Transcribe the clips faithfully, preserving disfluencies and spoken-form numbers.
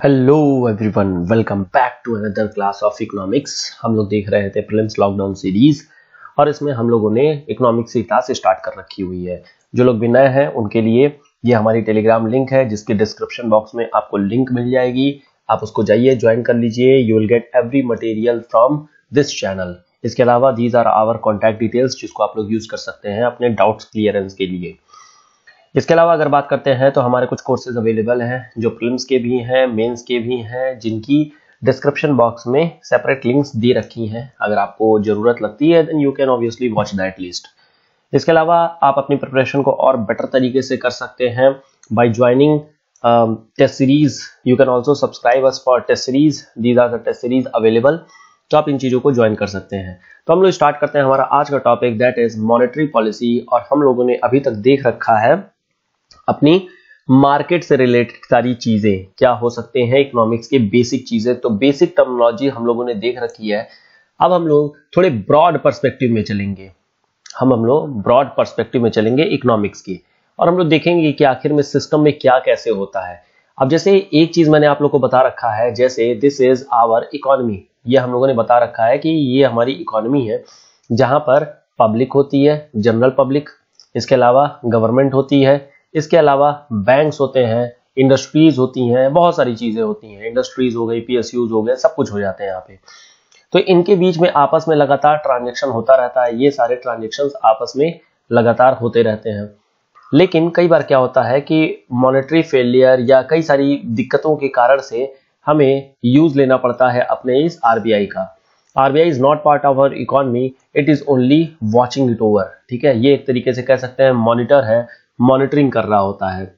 Hello everyone, welcome back to another class of economics. हम लोग देख रहे थे प्रीलिम्स लॉकडाउन सीरीज और इसमें हम लोगों ने इकोनॉमिक्स की क्लास स्टार्ट कर रखी हुई है। जो लोग भी नए हैं उनके लिए ये हमारी टेलीग्राम लिंक है, जिसके डिस्क्रिप्शन बॉक्स में आपको लिंक मिल जाएगी। आप उसको जाइए, ज्वाइन कर लीजिए। You will get every material from this channel. इसके अलावा these are our contact details, जिसको आप लोग यूज कर सकते हैं अपने डाउट्स क्लियरेंस के लिए। इसके अलावा अगर बात करते हैं तो हमारे कुछ कोर्सेज अवेलेबल हैं, जो प्रीलिम्स के भी हैं, मेंस के भी हैं, जिनकी डिस्क्रिप्शन बॉक्स में सेपरेट लिंक्स दे रखी हैं। अगर आपको जरूरत लगती है then you can obviously watch that list. इसके अलावा आप अपनी प्रिपरेशन को और बेटर तरीके से कर सकते हैं by joining test series. You can also subscribe us for test series, these are the test series available. तो आप इन चीजों को ज्वाइन कर सकते हैं। तो हम लोग स्टार्ट करते हैं हमारा आज का topic, that is monetary policy. और हम लोगों ने अभी तक देख रखा है अपनी मार्केट से रिलेटेड सारी चीजें क्या हो सकते हैं, इकोनॉमिक्स के बेसिक चीजें। तो बेसिक टर्मिनोलॉजी हम लोगों ने देख रखी है। अब हम लोग थोड़े ब्रॉड पर्सपेक्टिव में चलेंगे। हम हम लोग ब्रॉड पर्सपेक्टिव में चलेंगे इकोनॉमिक्स की, और हम लोग देखेंगे कि आखिर में सिस्टम में क्या कैसे होता है। अब जैसे एक चीज मैंने आप लोग को बता रखा है, जैसे दिस इज आवर इकोनॉमी। ये हम लोगों ने बता रखा है कि ये हमारी इकोनॉमी है, जहां पर पब्लिक होती है, जनरल पब्लिक। इसके अलावा गवर्नमेंट होती है, इसके अलावा बैंक्स होते हैं, इंडस्ट्रीज होती हैं, बहुत सारी चीजें होती हैं। इंडस्ट्रीज हो गई, पीएसयूज हो गए, सब कुछ हो जाते हैं यहाँ पे। तो इनके बीच में आपस में लगातार ट्रांजैक्शन होता रहता है। ये सारे ट्रांजैक्शंस आपस में लगातार होते रहते हैं। लेकिन कई बार क्या होता है कि मॉनेटरी फेलियर या कई सारी दिक्कतों के कारण से हमें यूज लेना पड़ता है अपने इस आरबीआई का। RBI is not part of our economy, it is only watching it over. ठीक है, ये एक तरीके से कह सकते हैं मॉनिटर है, मॉनिटरिंग कर रहा होता है।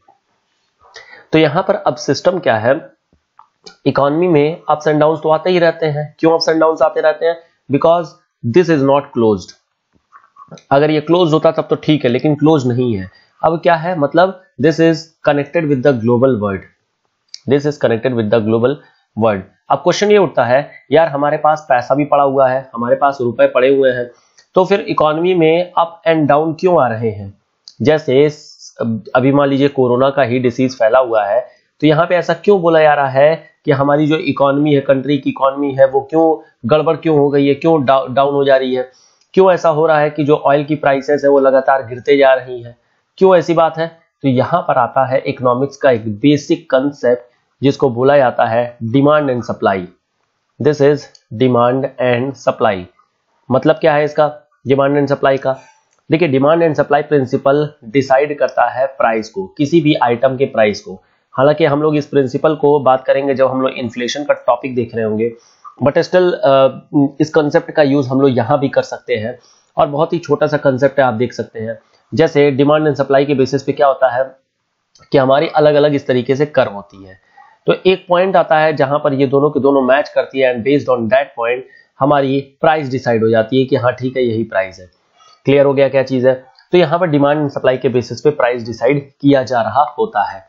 तो यहां पर अब सिस्टम क्या है, इकोनॉमी में अप्स एंड डाउन्स तो आते ही रहते हैं। क्यों अप्स एंड डाउन्स आते रहते हैं? Because this is not closed. अगर ये क्लोज होता तब तो ठीक है, लेकिन क्लोज नहीं है। अब क्या है, मतलब this is connected with the global world. This is connected with the global world. अब क्वेश्चन ये उठता है, यार हमारे पास पैसा भी पड़ा हुआ है, हमारे पास रुपए पड़े हुए हैं, तो फिर इकोनॉमी में अप एंड डाउन क्यों आ रहे हैं? जैसे अभी मान लीजिए कोरोना का ही डिसीज फैला हुआ है, तो यहाँ पे ऐसा क्यों बोला जा रहा है कि हमारी जो इकोनॉमी है, कंट्री की इकोनॉमी है, वो क्यों गड़बड़ क्यों हो गई है, क्यों डाउन हो जा रही है? क्यों ऐसा हो रहा है कि जो ऑयल की प्राइसेस है वो लगातार गिरते जा रही है? क्यों ऐसी बात है? तो यहाँ पर आता है इकोनॉमिक्स का एक बेसिक कंसेप्ट, जिसको बोला जाता है demand and supply. This is demand and supply. मतलब क्या है इसका, डिमांड एंड सप्लाई का? देखिए, demand and supply principle decide करता है प्राइस को, किसी भी आइटम के प्राइस को। हालांकि हम लोग इस प्रिंसिपल को बात करेंगे जब हम लोग इन्फ्लेशन का टॉपिक देख रहे होंगे, बट स्टिल इस कंसेप्ट का यूज हम लोग यहाँ भी कर सकते हैं। और बहुत ही छोटा सा कंसेप्ट है, आप देख सकते हैं। जैसे डिमांड एंड सप्लाई के बेसिस पे क्या होता है कि हमारी अलग अलग इस तरीके से कर्व होती है। तो एक पॉइंट आता है जहां पर ये दोनों के दोनों मैच करती है, and based on that point हमारी प्राइस डिसाइड हो जाती है कि हाँ ठीक है, यही प्राइस है। क्लियर हो गया क्या चीज है? तो यहां पर डिमांड एंड सप्लाई के बेसिस पे प्राइस डिसाइड किया जा रहा होता है।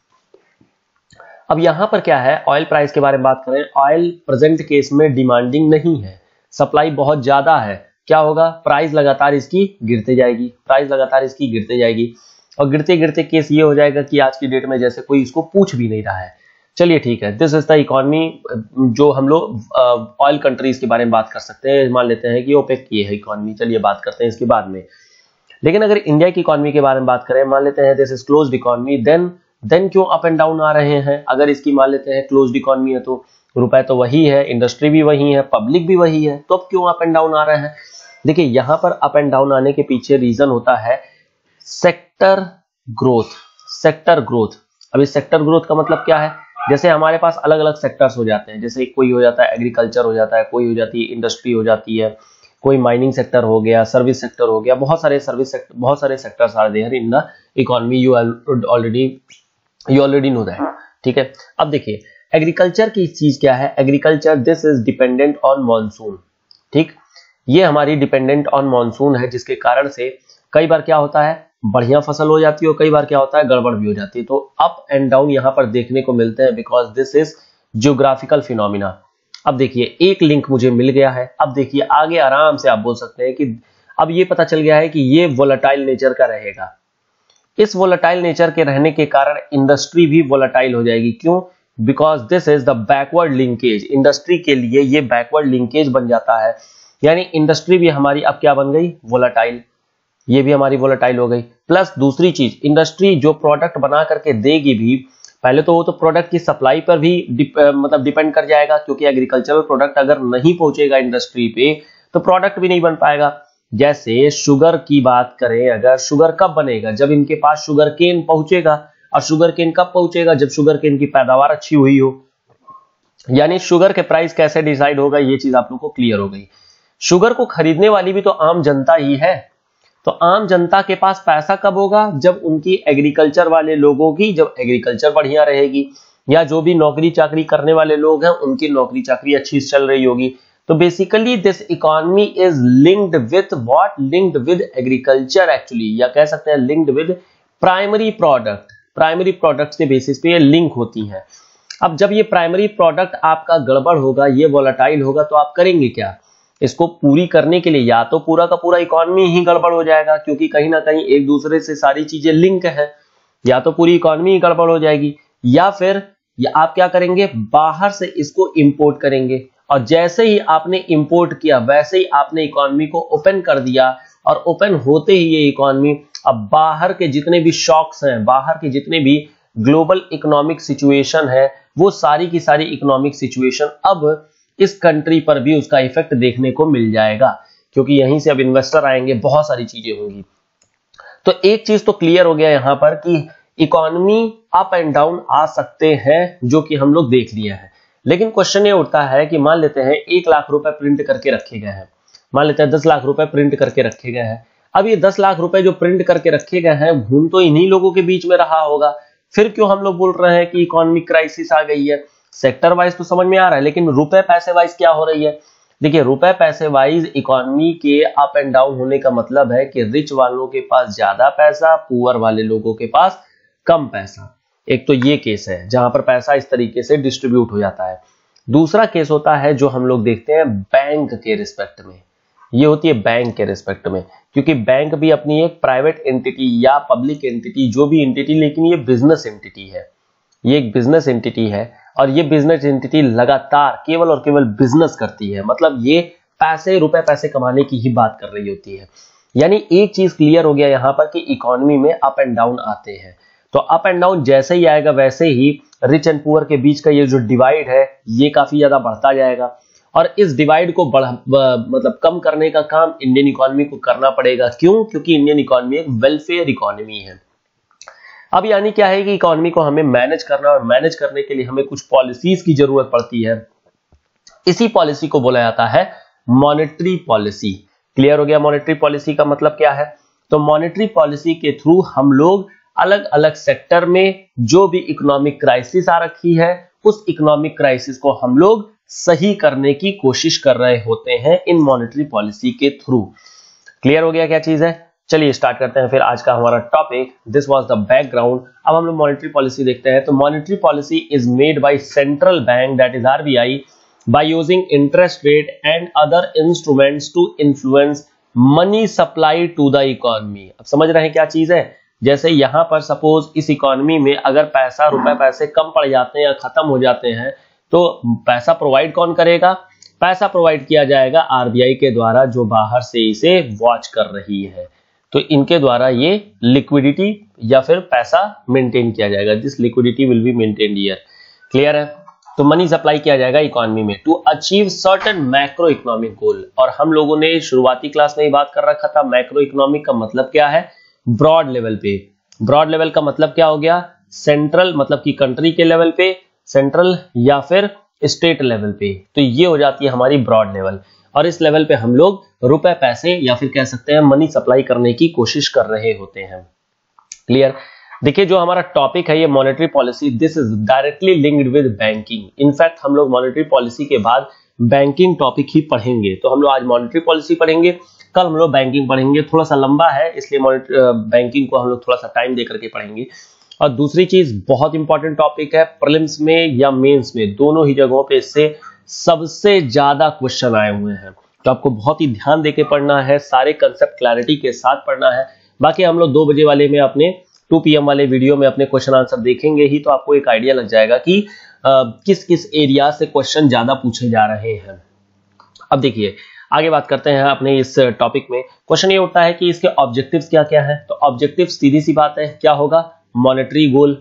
अब यहां पर क्या है, ऑयल प्राइस के बारे में बात करें। ऑयल प्रेजेंट केस में डिमांडिंग नहीं है, सप्लाई बहुत ज्यादा है। क्या होगा, प्राइस लगातार इसकी गिरते जाएगी, प्राइस लगातार इसकी गिरते जाएगी। और गिरते गिरते केस ये हो जाएगा कि आज की डेट में जैसे कोई इसको पूछ भी नहीं रहा है। चलिए ठीक है, दिस इज द इकोनॉमी। जो हम लोग ऑयल कंट्रीज के बारे में बात कर सकते हैं, मान लेते हैं कि ओपेक की है इकोनॉमी, चलिए बात करते हैं इसके बाद में। लेकिन अगर इंडिया की इकोनॉमी के बारे में बात करें, मान लेते हैं this is closed economy, then then क्यों अप एंड डाउन आ रहे हैं? अगर इसकी मान लेते हैं क्लोज्ड इकोनॉमी है, तो रुपए तो वही है, इंडस्ट्री भी वही है, पब्लिक भी वही है, तो अब क्यों अप एंड डाउन आ रहे हैं? देखिए, यहां पर अप एंड डाउन आने के पीछे रीजन होता है सेक्टर ग्रोथ। Sector growth. अब इस सेक्टर ग्रोथ का मतलब क्या है? जैसे हमारे पास अलग अलग सेक्टर्स हो जाते हैं, जैसे कोई हो जाता है एग्रीकल्चर हो जाता है, कोई हो जाती है इंडस्ट्री हो जाती है, कोई माइनिंग सेक्टर हो गया, सर्विस सेक्टर हो गया, बहुत सारे सर्विस सेक्टर, बहुत सारे sectors are there in the economy. You already you already know that. ठीक है, अब देखिए एग्रीकल्चर की चीज क्या है। Agriculture, this is dependent on monsoon. ठीक, ये हमारी डिपेंडेंट ऑन मॉनसून है, जिसके कारण से कई बार क्या होता है, बढ़िया फसल हो जाती है, और कई बार क्या होता है, गड़बड़ भी हो जाती है। तो अप एंड डाउन यहां पर देखने को मिलते हैं, because this is geographical phenomena. अब देखिए, एक लिंक मुझे मिल गया है। अब देखिए आगे आराम से आप बोल सकते हैं कि अब ये पता चल गया है कि ये वोलेटाइल नेचर का रहेगा। इस वोलेटाइल नेचर के रहने के कारण इंडस्ट्री भी वोलेटाइल हो जाएगी। क्यों? Because this is the backward linkage. Industry के लिए ये बैकवर्ड लिंकेज बन जाता है, यानी इंडस्ट्री भी हमारी अब क्या बन गई, वोलेटाइल, ये भी हमारी वोलेटाइल हो गई। प्लस दूसरी चीज, इंडस्ट्री जो प्रोडक्ट बना करके देगी भी, पहले तो वो तो प्रोडक्ट की सप्लाई पर भी डिप, मतलब डिपेंड कर जाएगा, क्योंकि एग्रीकल्चरल प्रोडक्ट अगर नहीं पहुंचेगा इंडस्ट्री पे तो प्रोडक्ट भी नहीं बन पाएगा। जैसे शुगर की बात करें, अगर शुगर कब बनेगा, जब इनके पास शुगर केन पहुंचेगा। और शुगर केन कब पहुंचेगा, जब शुगर केन की पैदावार अच्छी हुई हो। यानी शुगर के प्राइस कैसे डिसाइड होगा, ये चीज आप लोग को क्लियर हो गई। शुगर को खरीदने वाली भी तो आम जनता ही है, तो आम जनता के पास पैसा कब होगा, जब उनकी एग्रीकल्चर वाले लोगों की, जब एग्रीकल्चर बढ़िया रहेगी, या जो भी नौकरी चाकरी करने वाले लोग हैं उनकी नौकरी चाकरी अच्छी चल रही होगी। तो basically this economy is linked with what, linked with agriculture actually, या कह सकते हैं linked with primary product. Primary products के बेसिस पे ये लिंक होती हैं। अब जब ये प्राइमरी प्रोडक्ट आपका गड़बड़ होगा, ये वोलेटाइल होगा, तो आप करेंगे क्या, इसको पूरी करने के लिए या तो पूरा का पूरा इकोनॉमी ही गड़बड़ हो जाएगा, क्योंकि कहीं ना कहीं एक दूसरे से सारी चीजें लिंक है, या तो पूरी इकोनॉमी ही गड़बड़ हो जाएगी, या फिर या आप क्या करेंगे, बाहर से इसको इंपोर्ट करेंगे। और जैसे ही आपने इंपोर्ट किया वैसे ही आपने इकोनॉमी को ओपन कर दिया, और ओपन होते ही ये इकोनॉमी अब बाहर के जितने भी शॉक्स हैं, बाहर के जितने भी ग्लोबल इकोनॉमिक सिचुएशन है, वो सारी की सारी इकोनॉमिक सिचुएशन अब इस कंट्री पर भी उसका इफेक्ट देखने को मिल जाएगा, क्योंकि यहीं से अब इन्वेस्टर आएंगे, बहुत सारी चीजें होंगी। तो एक चीज तो क्लियर हो गया यहां पर कि इकोनॉमी अप एंड डाउन आ सकते हैं, जो कि हम लोग देख लिए हैं। लेकिन क्वेश्चन ये उठता है कि मान लेते हैं एक लाख रुपए प्रिंट करके रखे गए हैं, मान लेते हैं दस लाख रुपए प्रिंट करके रखे गए हैं। अब ये दस लाख रुपए जो प्रिंट करके रखे गए हैं, घूम तो इन्हीं लोगों के बीच में रहा होगा, फिर क्यों हम लोग बोल रहे हैं कि इकोनॉमिक क्राइसिस आ गई है। सेक्टर वाइज तो समझ में आ रहा है, लेकिन रुपए पैसे वाइज क्या हो रही है। देखिए, रुपए पैसे वाइज इकोनॉमी के अप एंड डाउन होने का मतलब है कि रिच वालों के पास ज्यादा पैसा, पुअर वाले लोगों के पास कम पैसा। एक तो ये केस है जहां पर पैसा इस तरीके से डिस्ट्रीब्यूट हो जाता है। दूसरा केस होता है जो हम लोग देखते हैं बैंक के रिस्पेक्ट में, ये होती है बैंक के रिस्पेक्ट में, क्योंकि बैंक भी अपनी एक प्राइवेट एंटिटी या पब्लिक एंटिटी, जो भी एंटिटी, लेकिन ये बिजनेस एंटिटी है, ये एक बिजनेस एंटिटी है, और ये बिजनेस एंटिटी लगातार केवल और केवल बिजनेस करती है, मतलब ये पैसे रुपए पैसे कमाने की ही बात कर रही होती है। यानी एक चीज क्लियर हो गया यहां पर कि इकोनॉमी में अप एंड डाउन आते हैं, तो अप एंड डाउन जैसे ही आएगा वैसे ही रिच एंड पुअर के बीच का ये जो डिवाइड है ये काफी ज्यादा बढ़ता जाएगा, और इस डिवाइड को बढ़ मतलब कम करने का काम इंडियन इकोनॉमी को करना पड़ेगा। क्यों? क्योंकि इंडियन इकोनॉमी एक वेलफेयर इकोनॉमी है। अब यानी क्या है कि इकोनॉमी को हमें मैनेज करना, और मैनेज करने के लिए हमें कुछ पॉलिसीज की जरूरत पड़ती है। इसी पॉलिसी को बोला जाता है मॉनेटरी पॉलिसी। क्लियर हो गया मॉनेटरी पॉलिसी का मतलब क्या है। तो मॉनेटरी पॉलिसी के थ्रू हम लोग अलग अलग सेक्टर में जो भी इकोनॉमिक क्राइसिस आ रखी है, उस इकोनॉमिक क्राइसिस को हम लोग सही करने की कोशिश कर रहे होते हैं इन मॉनेटरी पॉलिसी के थ्रू। क्लियर हो गया क्या चीज है। चलिए स्टार्ट करते हैं फिर आज का हमारा topic. This was the background. अब हम लोग मॉनेटरी पॉलिसी देखते हैं। तो monetary policy is made by central bank, that is RBI, by using interest rate and other instruments to influence money supply to the economy. अब समझ रहे हैं क्या चीज है। जैसे यहां पर सपोज इस इकोनॉमी में अगर पैसा रुपए पैसे कम पड़ जाते हैं या खत्म हो जाते हैं, तो पैसा प्रोवाइड कौन करेगा। पैसा प्रोवाइड किया जाएगा आरबीआई के द्वारा, जो बाहर से इसे वॉच कर रही है। तो इनके द्वारा ये लिक्विडिटी या फिर पैसा मेंटेन किया जाएगा। This liquidity will be maintained here. Clear है। तो मनी सप्लाई किया जाएगा इकोनॉमी में to achieve certain macro economic goal. और हम लोगों ने शुरुआती क्लास में ही बात कर रखा था मैक्रो इकोनॉमिक का मतलब क्या है। ब्रॉड लेवल पे। ब्रॉड लेवल का मतलब क्या हो गया। सेंट्रल मतलब कि कंट्री के लेवल पे, सेंट्रल या फिर स्टेट लेवल पे। तो ये हो जाती है हमारी ब्रॉड लेवल, और इस लेवल पे हम लोग रुपए पैसे या फिर कह सकते हैं मनी सप्लाई करने की कोशिश कर रहे होते हैं। क्लियर। देखिए जो हमारा टॉपिक है ये monetary policy, this is directly linked with banking. In fact हम लोग मॉनेटरी पॉलिसी के बाद बैंकिंग टॉपिक ही पढ़ेंगे। तो हम लोग आज मॉनेटरी पॉलिसी पढ़ेंगे, कल हम लोग बैंकिंग पढ़ेंगे। थोड़ा सा लंबा है इसलिए मॉनेटरी बैंकिंग को हम लोग थोड़ा सा टाइम दे करके पढ़ेंगे। और दूसरी चीज बहुत इंपॉर्टेंट टॉपिक है, प्रीलिम्स में या मेंस में दोनों ही जगहों पे इससे सबसे ज्यादा क्वेश्चन आए हुए हैं। तो आपको बहुत ही ध्यान देके पढ़ना है, सारे कंसेप्ट क्लैरिटी के साथ पढ़ना है। बाकी हम लोग दो बजे वाले में अपने टू पी एम वाले वीडियो में अपने क्वेश्चन आंसर देखेंगे ही तो आपको एक आइडिया लग जाएगा कि आ, किस किस एरिया से क्वेश्चन ज्यादा पूछे जा रहे हैं। अब देखिए आगे बात करते हैं अपने इस टॉपिक में। क्वेश्चन ये उठता है कि इसके ऑब्जेक्टिव्स क्या क्या है। तो ऑब्जेक्टिव सीधी सी बात है, क्या होगा, मॉनेटरी गोल,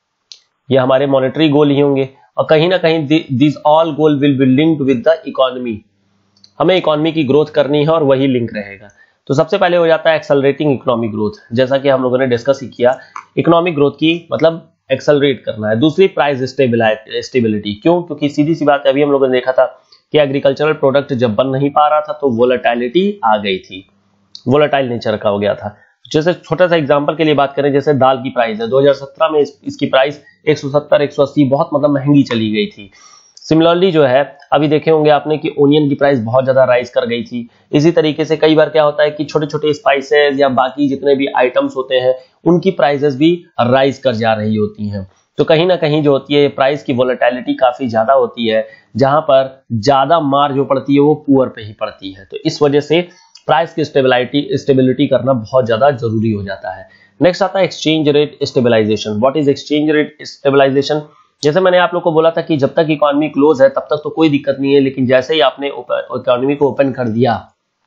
ये हमारे मॉनेटरी गोल ही होंगे। और कहीं ना कहीं this all goal will be linked with the economy, हमें इकोनॉमी की ग्रोथ करनी है और वही लिंक रहेगा। तो सबसे पहले हो जाता है एक्सेलरेटिंग इकोनॉमिक ग्रोथ, जैसा कि हम लोगों ने डिस्कस ही किया, इकोनॉमिक ग्रोथ की मतलब एक्सेलरेट करना है। दूसरी प्राइस स्टेबिलिटी, क्यों, क्योंकि सीधी सी बात है, अभी हम लोगों ने देखा था कि एग्रीकल्चरल प्रोडक्ट जब बन नहीं पा रहा था तो वोलेटिलिटी आ गई थी, वोलेटाइल नेचर का हो गया था। जैसे छोटा सा एग्जांपल के लिए बात करें, जैसे दाल की प्राइस है, दो हज़ार सत्रह में इस, इसकी प्राइस एक सौ सत्तर एक सौ अस्सी बहुत मतलब महंगी चली गई थी। सिमिलरली जो है अभी देखे होंगे आपने कि ओनियन की प्राइस बहुत ज्यादा राइज कर गई थी। इसी तरीके से कई बार क्या होता है कि छोटे छोटे स्पाइसेस या बाकी जितने भी आइटम्स होते हैं उनकी प्राइसेस भी राइज कर जा रही होती हैं। तो कहीं ना कहीं जो होती है प्राइस की वोलेटिलिटी काफी ज्यादा होती है, जहां पर ज्यादा मार जो पड़ती है वो पुअर पे ही पड़ती है। तो इस वजह से प्राइस की स्टेबिलिटी स्टेबिलिटी करना बहुत ज्यादा जरूरी हो जाता है। नेक्स्ट आता है exchange rate stabilization. What is exchange rate stabilization? जैसे मैंने आप लोग को बोला था कि जब तक इकोनॉमी क्लोज है तब तक तो कोई दिक्कत नहीं है, लेकिन जैसे ही आपने इकोनॉमी को ओपन कर दिया,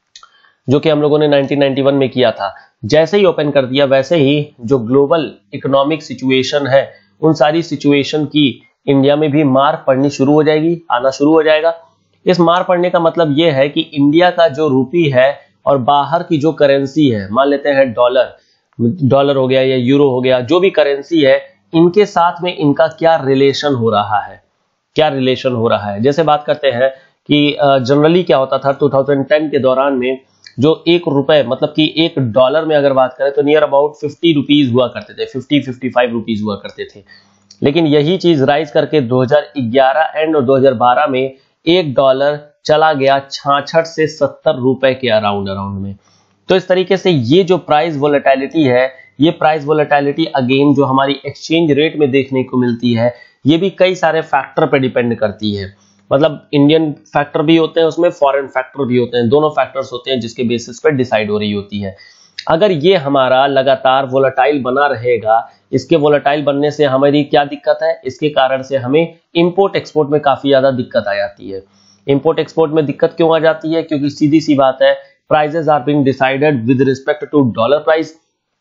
जो कि हम लोगों ने नाइनटीन नाइंटी वन में किया था, जैसे ही ओपन कर दिया वैसे ही जो ग्लोबल इकोनॉमिक सिचुएशन है उन सारी सिचुएशन की इंडिया में भी मार पड़नी शुरू हो जाएगी, आना शुरू हो जाएगा। इस मार पड़ने का मतलब यह है कि इंडिया का जो रूपी है और बाहर की जो करेंसी है, मान लेते हैं डॉलर, डॉलर हो गया या यूरो हो गया, जो भी करेंसी है, इनके साथ में इनका क्या रिलेशन हो रहा है, क्या रिलेशन हो रहा है। जैसे बात करते हैं कि जनरली क्या होता था टू थाउजेंड टेन के दौरान में, जो एक रुपए मतलब कि एक डॉलर में अगर बात करें तो नियर अबाउट फिफ्टी रुपीज हुआ करते थे, फिफ्टी फिफ्टी फाइव रुपीज हुआ करते थे। लेकिन यही चीज राइज करके दो हज़ार ग्यारह एंड और दो हज़ार बारह में एक डॉलर चला गया छियासठ से सत्तर रुपए के अराउंड अराउंड में। तो इस तरीके से ये जो प्राइस वोलेटिलिटी है, ये प्राइस वोलेटिलिटी अगेन जो हमारी एक्सचेंज रेट में देखने को मिलती है, ये भी कई सारे फैक्टर पे डिपेंड करती है। मतलब इंडियन फैक्टर भी होते हैं उसमें, फॉरेन फैक्टर भी होते हैं, दोनों फैक्टर्स होते हैं जिसके बेसिस पे डिसाइड हो रही होती है। अगर ये हमारा लगातार वोलेटाइल बना रहेगा, इसके वोलेटाइल बनने से हमारी क्या दिक्कत है, इसके कारण से हमें इंपोर्ट एक्सपोर्ट में काफी ज्यादा दिक्कत आ जाती है। इंपोर्ट एक्सपोर्ट में दिक्कत क्यों आ जाती है? क्योंकि सीधी सी बात है, prices are being decided with respect to dollar price,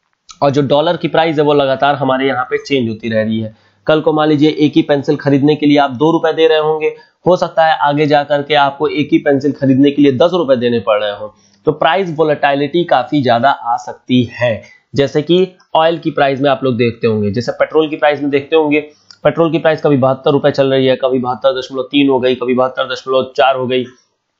और जो डॉलर की प्राइस है वो लगातार हमारे यहाँ पे चेंज होती रह रही है। कल को मान लीजिए एक ही पेंसिल खरीदने के लिए आप दो रुपए दे रहे होंगे, हो सकता है आगे जाकर के आपको एक ही पेंसिल खरीदने के लिए दस रुपए देने पड़ रहे हो। तो प्राइस वोलेटिलिटी काफी ज्यादा आ सकती है। जैसे कि ऑयल की प्राइस में आप लोग देखते होंगे, जैसे पेट्रोल की प्राइस में देखते होंगे, पेट्रोल की प्राइस कभी बहत्तर रुपए चल रही है, कभी बहत्तर दशमलव तीन हो गई, कभी बहत्तर दशमलव चार हो गई।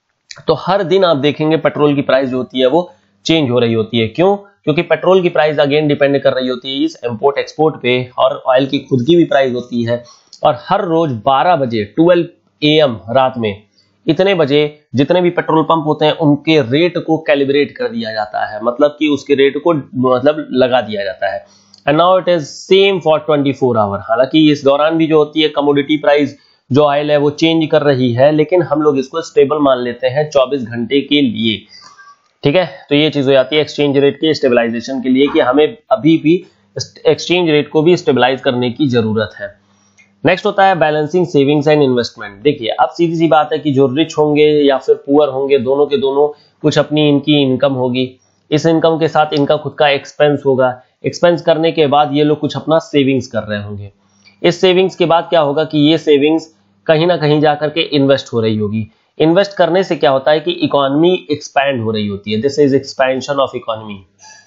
तो हर दिन आप देखेंगे पेट्रोल की प्राइस जो होती है वो चेंज हो रही होती है। क्यों? क्योंकि पेट्रोल की प्राइस अगेन डिपेंड कर रही होती है इस इंपोर्ट एक्सपोर्ट पे, और ऑयल की खुद की भी प्राइस होती है। और हर रोज बारह बजे ट्वेल्व ए एम रात में इतने बजे जितने भी पेट्रोल पंप होते हैं उनके रेट को कैलिब्रेट कर दिया जाता है, मतलब कि उसके रेट को मतलब लगा दिया जाता है। And now it is same for twenty four hour. हालांकि इस दौरान भी जो होती है कमोडिटी प्राइस जो ऑयल है वो चेंज कर रही है, लेकिन हम लोग इसको स्टेबल मान लेते हैं चौबीस घंटे के लिए। ठीक है, तो ये चीज हो जाती है एक्सचेंज रेट के स्टेबलाइजेशन के लिए कि हमें अभी भी एक्सचेंज रेट को भी स्टेबलाइज करने की जरूरत है। नेक्स्ट होता है बैलेंसिंग सेविंग्स एंड इन्वेस्टमेंट। देखिए अब सीधी सी बात है कि जो रिच होंगे या फिर पुअर होंगे, दोनों के दोनों कुछ अपनी इनकी इनकम होगी, इस इनकम के साथ इनका खुद का एक्सपेंस होगा, एक्सपेंस करने के बाद ये लोग कुछ अपना सेविंग्स कर रहे होंगे। इस सेविंग्स के बाद क्या होगा कि ये सेविंग्स कहीं ना कहीं जाकर के इन्वेस्ट हो रही होगी। इन्वेस्ट करने से क्या होता है कि इकोनॉमी एक्सपैंड हो रही होती है। This is expansion of economy.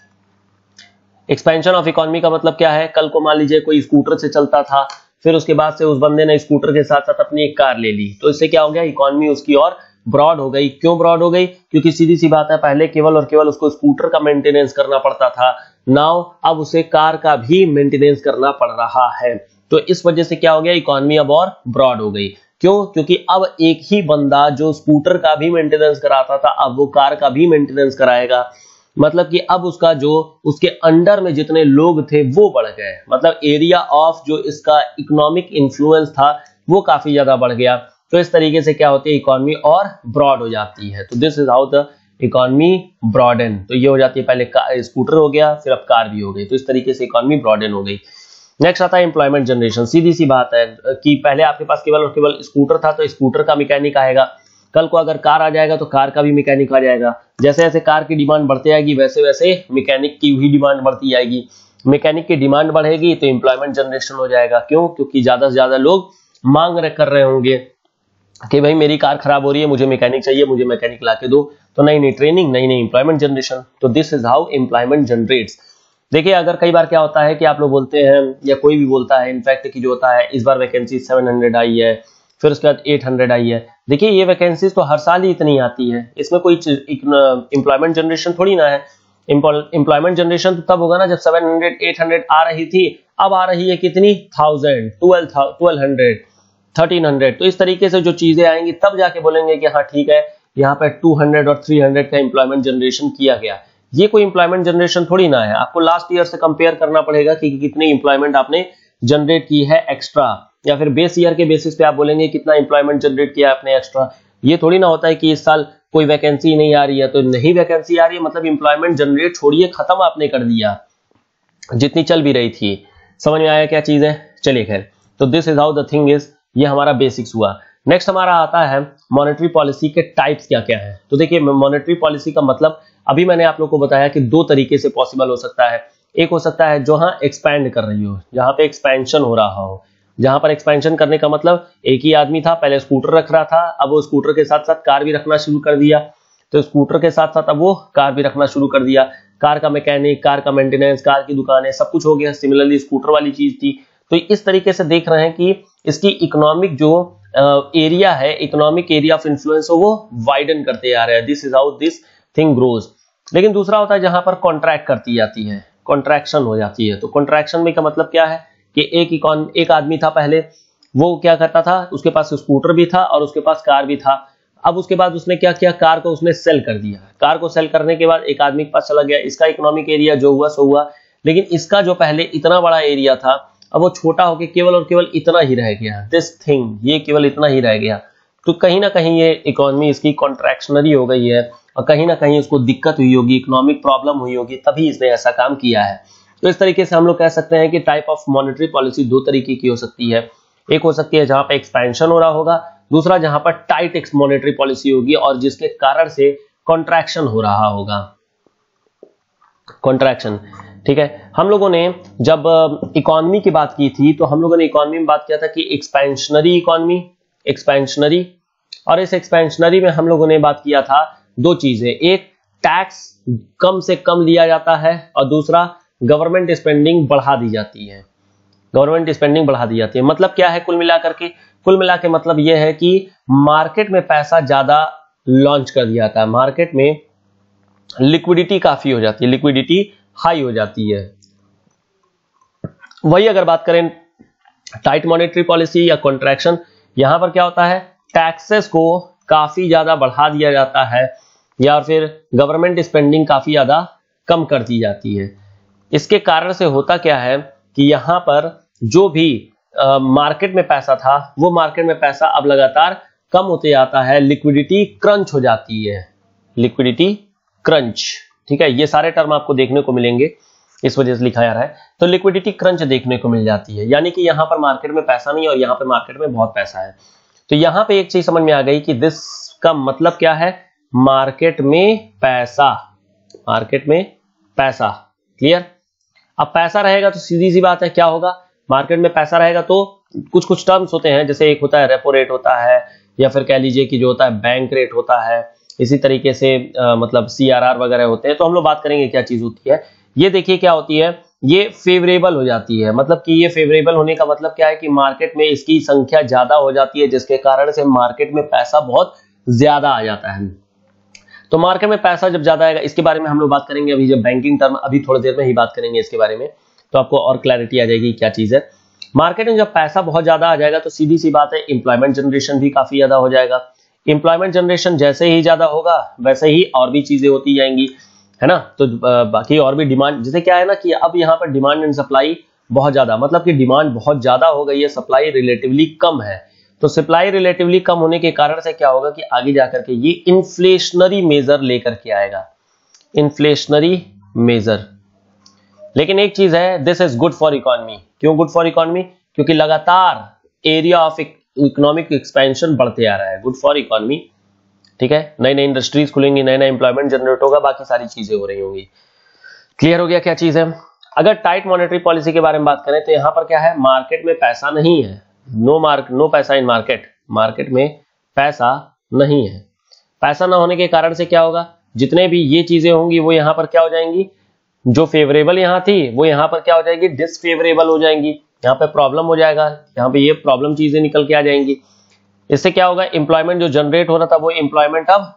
Expansion of economy का मतलब क्या है? कल को मान लीजिए कोई स्कूटर से चलता था, फिर उसके बाद से उस बंदे ने स्कूटर के साथ साथ अपनी एक कार ले ली, तो इससे क्या हो गया, इकोनॉमी उसकी और ब्रॉड हो गई। क्यों ब्रॉड हो गई? क्योंकि सीधी सी बात है, पहले केवल और केवल उसको स्कूटर का मेंटेनेंस करना पड़ता था, नाउ अब उसे कार का भी मेंटेनेंस करना पड़ रहा है। तो इस वजह से क्या हो गया, इकोनॉमी अब और ब्रॉड हो गई। क्यों? क्योंकि अब एक ही बंदा जो स्कूटर का भी मेंटेनेंस कराता था अब वो कार का भी मेंटेनेंस कराएगा। मतलब कि अब उसका जो उसके अंडर में जितने लोग थे वो बढ़ गए, मतलब एरिया ऑफ जो इसका इकोनॉमिक इन्फ्लुएंस था वो काफी ज्यादा बढ़ गया। तो इस तरीके से क्या होती है, इकोनॉमी और ब्रॉड हो जाती है। तो this is how the economy broaden, तो ये हो जाती है पहले स्कूटर हो गया, फिर अब कार भी हो गई, तो इस तरीके से इकोनॉमी ब्रॉडन हो गई। नेक्स्ट आता है एम्प्लॉयमेंट जनरेशन। सीधी सी बात है कि पहले आपके पास केवल और केवल स्कूटर था, तो स्कूटर का मैकेनिक आएगा, कल को अगर कार आ जाएगा तो कार का भी मैकेनिक आ जाएगा। जैसे जैसे कार की डिमांड बढ़ती जाएगी वैसे वैसे मैकेनिक की भी डिमांड बढ़ती जाएगी। मैकेनिक की डिमांड बढ़ेगी तो एम्प्लॉयमेंट जनरेशन हो जाएगा। क्यों? क्योंकि ज्यादा से ज्यादा लोग मांग कर रहे होंगे कि भाई मेरी कार खराब हो रही है, मुझे मैकेनिक चाहिए, मुझे मैकेनिक ला के दो, तो नई नई ट्रेनिंग, नई नई एम्प्लॉयमेंट जनरेशन। तो this is how employment generates. देखिए अगर कई बार क्या होता है कि आप लोग बोलते हैं या कोई भी बोलता है इनफैक्ट कि जो होता है इस बार वैकेंसी सात सौ आई है, फिर उसके बाद आठ सौ आई है। देखिए ये वैकेंसीज तो हर साल ही इतनी आती है, इसमें कोई एम्प्लॉयमेंट जनरेशन थोड़ी ना है। एम्प्लॉयमेंट जनरेशन तो तब होगा ना जब सात सौ आठ सौ आ रही थी, अब आ रही है कितनी, thousand, twelve twelve hundred, thirteen hundred. तो इस तरीके से जो चीजें आएंगी तब जाके बोलेंगे कि हाँ ठीक है यहाँ पे दो सौ और तीन सौ का एम्प्लॉयमेंट जनरेशन किया गया। ये कोई एम्प्लॉयमेंट जनरेशन थोड़ी ना है, आपको लास्ट ईयर से कंपेयर करना पड़ेगा कि कितनी एम्प्लॉयमेंट आपने जनरेट की है एक्स्ट्रा, या फिर बेस ईयर के बेसिस पे आप बोलेंगे कितना एम्प्लॉयमेंट जनरेट किया आपने एक्स्ट्रा। ये थोड़ी ना होता है कि इस साल कोई वैकेंसी नहीं आ रही है तो नहीं वैकेंसी आ रही है मतलब एम्प्लॉयमेंट जनरेट छोड़िए खत्म आपने कर दिया जितनी चल भी रही थी। समझ में आया क्या चीज है? चलिए खैर, तो this is how the thing is, ये हमारा बेसिक्स हुआ। नेक्स्ट हमारा आता है मॉनेटरी पॉलिसी के टाइप्स क्या क्या है। तो देखिए मॉनेटरी पॉलिसी का मतलब अभी मैंने आप लोगों को बताया कि दो तरीके से पॉसिबल हो सकता है। एक हो सकता है जो हाँ एक्सपैंड कर रही हो, जहां पे एक्सपेंशन हो रहा हो, जहां पर एक्सपेंशन करने का मतलब एक ही आदमी था, पहले स्कूटर रख रहा था, अब वो स्कूटर के साथ साथ कार भी रखना शुरू कर दिया, तो स्कूटर के साथ साथ अब वो कार भी रखना शुरू कर दिया, कार का मैकेनिक, कार का मेंटेनेंस, कार की दुकानें, सब कुछ हो गया। सिमिलरली स्कूटर वाली चीज थी, तो इस तरीके से देख रहे हैं कि इसकी इकोनॉमिक जो एरिया है, इकोनॉमिक एरिया ऑफ इन्फ्लुएंस हो वो वाइडन करते आ रहे हैं। This is how this thing grows. लेकिन दूसरा होता है जहां पर कॉन्ट्रैक्ट करती जाती है, कॉन्ट्रैक्शन हो जाती है। तो कॉन्ट्रैक्शन में का मतलब क्या है कि एक इकॉन एक आदमी था पहले, वो क्या करता था, उसके पास स्कूटर भी था और उसके पास कार भी था। अब उसके बाद उसने क्या किया, कार को उसने सेल कर दिया। कार को सेल करने के बाद एक आदमी के पास चला गया, इसका इकोनॉमिक एरिया जो हुआ सो हुआ, लेकिन इसका जो पहले इतना बड़ा एरिया था अब वो छोटा होकर केवल और केवल इतना ही रह गया। दिस थिंग, ये केवल इतना ही रह गया। तो कहीं ना कहीं ये इकोनॉमी इसकी कॉन्ट्रैक्शनरी हो गई है और कहीं ना कहीं उसको दिक्कत हुई होगी, इकोनॉमिक प्रॉब्लम हुई होगी, तभी इसने ऐसा काम किया है। तो इस तरीके से हम लोग कह सकते हैं कि टाइप ऑफ मॉनेटरी पॉलिसी दो तरीके की हो सकती है। एक हो सकती है जहां पे एक्सपेंशन हो रहा होगा, दूसरा जहां पर टाइट मॉनेटरी पॉलिसी होगी और जिसके कारण से कॉन्ट्रैक्शन हो रहा होगा, कॉन्ट्रैक्शन। ठीक है, हम लोगों ने जब इकोनॉमी की बात की थी तो हम लोगों ने इकोनॉमी में बात किया था कि एक्सपेंशनरी इकोनॉमी, एक्सपेंशनरी, और इस एक्सपेंशनरी में हम लोगों ने बात किया था दो चीजें, एक टैक्स कम से कम लिया जाता है और दूसरा गवर्नमेंट स्पेंडिंग बढ़ा दी जाती है। गवर्नमेंट स्पेंडिंग बढ़ा दी जाती है मतलब क्या है, कुल मिलाकर के कुल मिला के मतलब यह है कि मार्केट में पैसा ज्यादा लॉन्च कर दिया जाता है, मार्केट में लिक्विडिटी काफी हो जाती है, लिक्विडिटी हाई हो जाती है। वही अगर बात करें टाइट मॉनेटरी पॉलिसी या कॉन्ट्रैक्शन, यहां पर क्या होता है, टैक्सेस को काफी ज्यादा बढ़ा दिया जाता है या फिर गवर्नमेंट स्पेंडिंग काफी ज्यादा कम कर दी जाती है। इसके कारण से होता क्या है कि यहां पर जो भी मार्केट में पैसा था वो मार्केट में पैसा अब लगातार कम होते जाता है, लिक्विडिटी क्रंच हो जाती है, लिक्विडिटी क्रंच। ठीक है, ये सारे टर्म आपको देखने को मिलेंगे, इस वजह से लिखा जा रहा है। तो लिक्विडिटी क्रंच देखने को मिल जाती है, यानी कि यहां पर मार्केट में पैसा नहीं और यहां पर मार्केट में बहुत पैसा है। तो यहां पे एक चीज समझ में आ गई कि दिस का मतलब क्या है, मार्केट में पैसा, मार्केट में पैसा। क्लियर? अब पैसा रहेगा तो सीधी सी बात है क्या होगा, मार्केट में पैसा रहेगा तो कुछ कुछ टर्म्स होते हैं, जैसे एक होता है रेपो रेट होता है, या फिर कह लीजिए कि जो होता है बैंक रेट होता है, इसी तरीके से आ, मतलब सीआरआर वगैरह होते हैं। तो हम लोग बात करेंगे क्या चीज होती है। ये देखिए क्या होती है, ये फेवरेबल हो जाती है, मतलब कि ये फेवरेबल होने का मतलब क्या है कि मार्केट में इसकी संख्या ज्यादा हो जाती है, जिसके कारण से मार्केट में पैसा बहुत ज्यादा आ जाता है। तो मार्केट में पैसा जब ज्यादा आएगा, इसके बारे में हम लोग बात करेंगे अभी, जब बैंकिंग टर्म अभी थोड़ी देर में ही बात करेंगे इसके बारे में, तो आपको और क्लैरिटी आ जाएगी क्या चीज है। मार्केट में जब पैसा बहुत ज्यादा आ जाएगा तो सीधी सी बात है एम्प्लॉयमेंट जनरेशन भी काफी ज्यादा हो जाएगा। एम्प्लॉयमेंट जनरेशन जैसे ही ज्यादा होगा वैसे ही और भी चीजें होती जाएंगी, है ना। तो बाकी और भी डिमांड, जैसे क्या है ना कि अब यहाँ पर डिमांड एंड सप्लाई बहुत ज्यादा, मतलब कि डिमांड बहुत ज्यादा हो गई है, सप्लाई रिलेटिवली कम है। तो सप्लाई रिलेटिवली कम होने के कारण से क्या होगा कि आगे जाकर के ये इन्फ्लेशनरी मेजर लेकर के आएगा, इन्फ्लेशनरी मेजर। लेकिन एक चीज है, this is good for economy. क्यों गुड फॉर इकोनॉमी? क्योंकि लगातार एरिया ऑफ इकोनॉमिक एक्सपेंशन बढ़ते आ रहा है, गुड फॉर इकोनॉमी। ठीक है, नई नई इंडस्ट्रीज खुलेंगी, नए नए एम्प्लॉयमेंट जनरेट होगा, बाकी सारी चीजें हो रही होंगी। क्लियर हो गया क्या चीज है? अगर टाइट मॉनेटरी पॉलिसी के बारे में बात करें तो यहां पर क्या है, मार्केट में पैसा नहीं है, नो मार्क नो पैसा इन मार्केट, मार्केट में पैसा नहीं है। पैसा ना होने के कारण से क्या होगा, जितने भी ये चीजें होंगी वो यहां पर क्या हो जाएंगी, जो फेवरेबल यहां थी वो यहां पर क्या हो जाएगी, डिसफेवरेबल हो जाएंगी। यहां पे प्रॉब्लम हो जाएगा, यहां पे ये प्रॉब्लम चीजें निकल के आ जाएंगी। इससे क्या होगा, एम्प्लॉयमेंट जो जनरेट हो रहा था वो एम्प्लॉयमेंट अब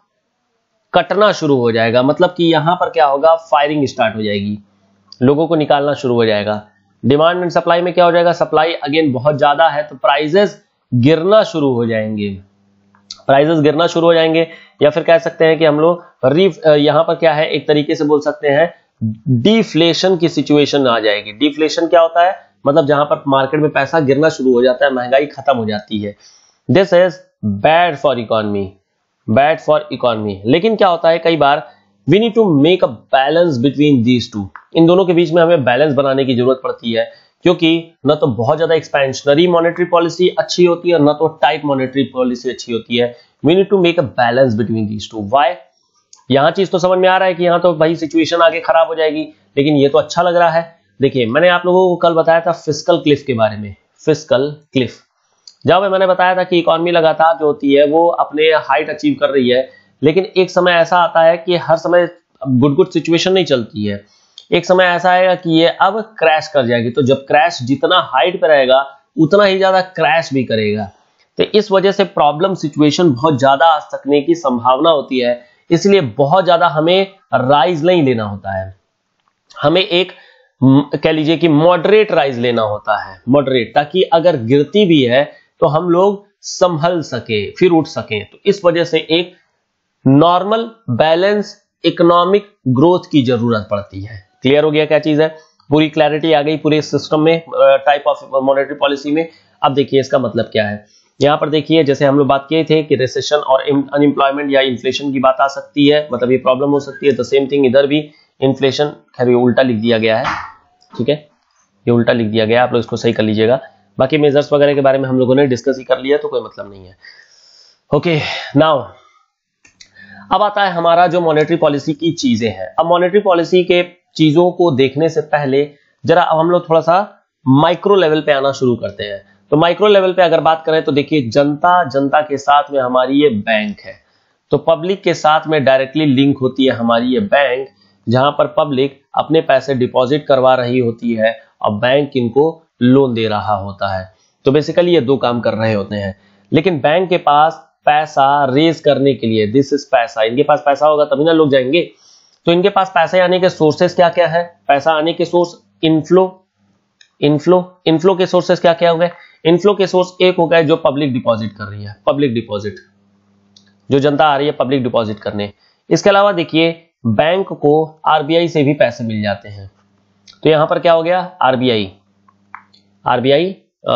कटना शुरू हो जाएगा। मतलब कि यहां पर क्या होगा, फायरिंग स्टार्ट हो जाएगी, लोगों को निकालना शुरू हो जाएगा। डिमांड एंड सप्लाई में क्या हो जाएगा, सप्लाई अगेन बहुत ज्यादा है तो प्राइजेस गिरना शुरू हो जाएंगे, प्राइजेस गिरना शुरू हो जाएंगे। या फिर कह सकते हैं कि हम लोग यहां पर क्या है, एक तरीके से बोल सकते हैं डिफ्लेशन की सिचुएशन आ जाएगी। डिफ्लेशन क्या होता है, मतलब जहां पर मार्केट में पैसा गिरना शुरू हो जाता है, महंगाई खत्म हो जाती है। This is bad for economy, bad for economy. लेकिन क्या होता है, कई बार we need to make a balance between these two, इन दोनों के बीच में हमें बैलेंस बनाने की जरूरत पड़ती है, क्योंकि न तो बहुत ज्यादा एक्सपेंशनरी मॉनेटरी पॉलिसी अच्छी होती है, न तो टाइट मॉनेटरी पॉलिसी अच्छी होती है। We need to make a balance between these two. Why? यहां चीज तो समझ में आ रहा है कि यहां तो भाई सिचुएशन आगे खराब हो जाएगी, लेकिन ये तो अच्छा लग रहा है। देखिए, मैंने आप लोगों को कल बताया था फिस्कल क्लिफ के बारे में, फिस्कल क्लिफ। जब मैंने बताया था कि इकोनॉमी लगातार जो होती है वो अपने हाइट अचीव कर रही है, लेकिन एक समय ऐसा आता है कि हर समय गुड गुड सिचुएशन नहीं चलती है। एक समय ऐसा आएगा कि ये अब क्रैश कर जाएगी, तो जब क्रैश जितना हाइट पे रहेगा उतना ही ज्यादा क्रैश भी करेगा। तो इस वजह से प्रॉब्लम सिचुएशन बहुत ज्यादा आ सकने की संभावना होती है, इसलिए बहुत ज्यादा हमें राइज नहीं लेना होता है, हमें एक कह लीजिए कि मॉडरेट राइज लेना होता है, मॉडरेट, ताकि अगर गिरती भी है तो हम लोग संभल सके, फिर उठ सके। तो इस वजह से एक नॉर्मल बैलेंस इकोनॉमिक ग्रोथ की जरूरत पड़ती है। क्लियर हो गया क्या चीज है? पूरी क्लैरिटी आ गई पूरे सिस्टम में, टाइप ऑफ मॉनेटरी पॉलिसी में। अब देखिए इसका मतलब क्या है, यहां पर देखिए जैसे हम लोग बात किए थे कि रिसेशन और अनएम्प्लॉयमेंट या इन्फ्लेशन की बात आ सकती है, मतलब ये प्रॉब्लम हो सकती है। तो सेम थिंग इधर भी इन्फ्लेशन, खैर ये उल्टा लिख दिया गया है, ठीक है, ये उल्टा लिख दिया गया, आप लोग इसको सही कर लीजिएगा। बाकी मेजर्स वगैरह के बारे में हम लोगों ने डिस्कस ही कर लिया, तो कोई मतलब नहीं है। ओके, नाउ अब आता है हमारा जो मॉनेटरी पॉलिसी की चीजें हैं। अब मॉनेटरी पॉलिसी के चीजों को देखने से पहले जरा अब हम लोग थोड़ा सा माइक्रो लेवल पे आना शुरू करते हैं। तो माइक्रो लेवल पे अगर बात करें तो देखिए, जनता जनता के साथ में हमारी ये बैंक है, तो पब्लिक के साथ में डायरेक्टली लिंक होती है हमारी ये बैंक, जहां पर पब्लिक अपने पैसे डिपॉजिट करवा रही होती है और बैंक इनको लोन दे रहा होता है। तो बेसिकली ये दो काम कर रहे होते हैं। लेकिन बैंक के पास पैसा रेज करने के लिए, दिस इज पैसा, इनके पास पैसा होगा तभी ना लोग जाएंगे। तो इनके पास पैसे आने के सोर्सेस क्या क्या है? पैसा आने के सोर्स इनफ्लो, इनफ्लो इनफ्लो के सोर्सेस क्या क्या हो गए? इनफ्लो के सोर्स एक हो गए जो पब्लिक डिपॉजिट कर रही है, पब्लिक डिपॉजिट, जो जनता आ रही है पब्लिक डिपॉजिट करने। इसके अलावा देखिए, बैंक को आरबीआई से भी पैसे मिल जाते हैं। तो यहां पर क्या हो गया, आरबीआई, आरबीआई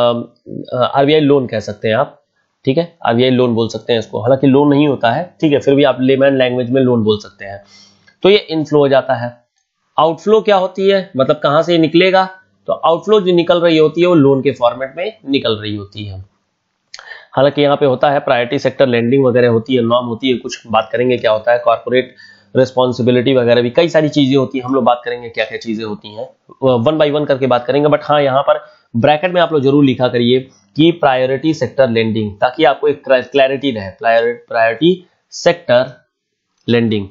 आरबीआई लोन कह सकते हैं आप, ठीक है, आरबीआई लोन बोल सकते हैं इसको, हालांकि लोन नहीं होता है, ठीक है, फिर भी आप लेमैन लैंग्वेज में लोन बोल सकते हैं। तो ये इनफ्लो हो जाता है। आउटफ्लो क्या होती है, मतलब कहां से निकलेगा? तो आउटफ्लो जो निकल रही होती है वो लोन के फॉर्मेट में निकल रही होती है। हालांकि यहाँ पे होता है प्रायोरिटी सेक्टर लेंडिंग वगैरह होती है, नॉर्म होती है, कुछ बात करेंगे क्या होता है, कॉर्पोरेट रिस्पॉन्सिबिलिटी वगैरह भी कई सारी चीजें होती हैं, हम लोग बात करेंगे क्या क्या चीजें होती हैं, वन बाय वन करके बात करेंगे। बट हाँ, यहाँ पर ब्रैकेट में आप लोग जरूर लिखा करिए कि प्रायोरिटी सेक्टर लेंडिंग, ताकि आपको एक क्लैरिटी रहे, प्रायोरिटी सेक्टर लेंडिंग,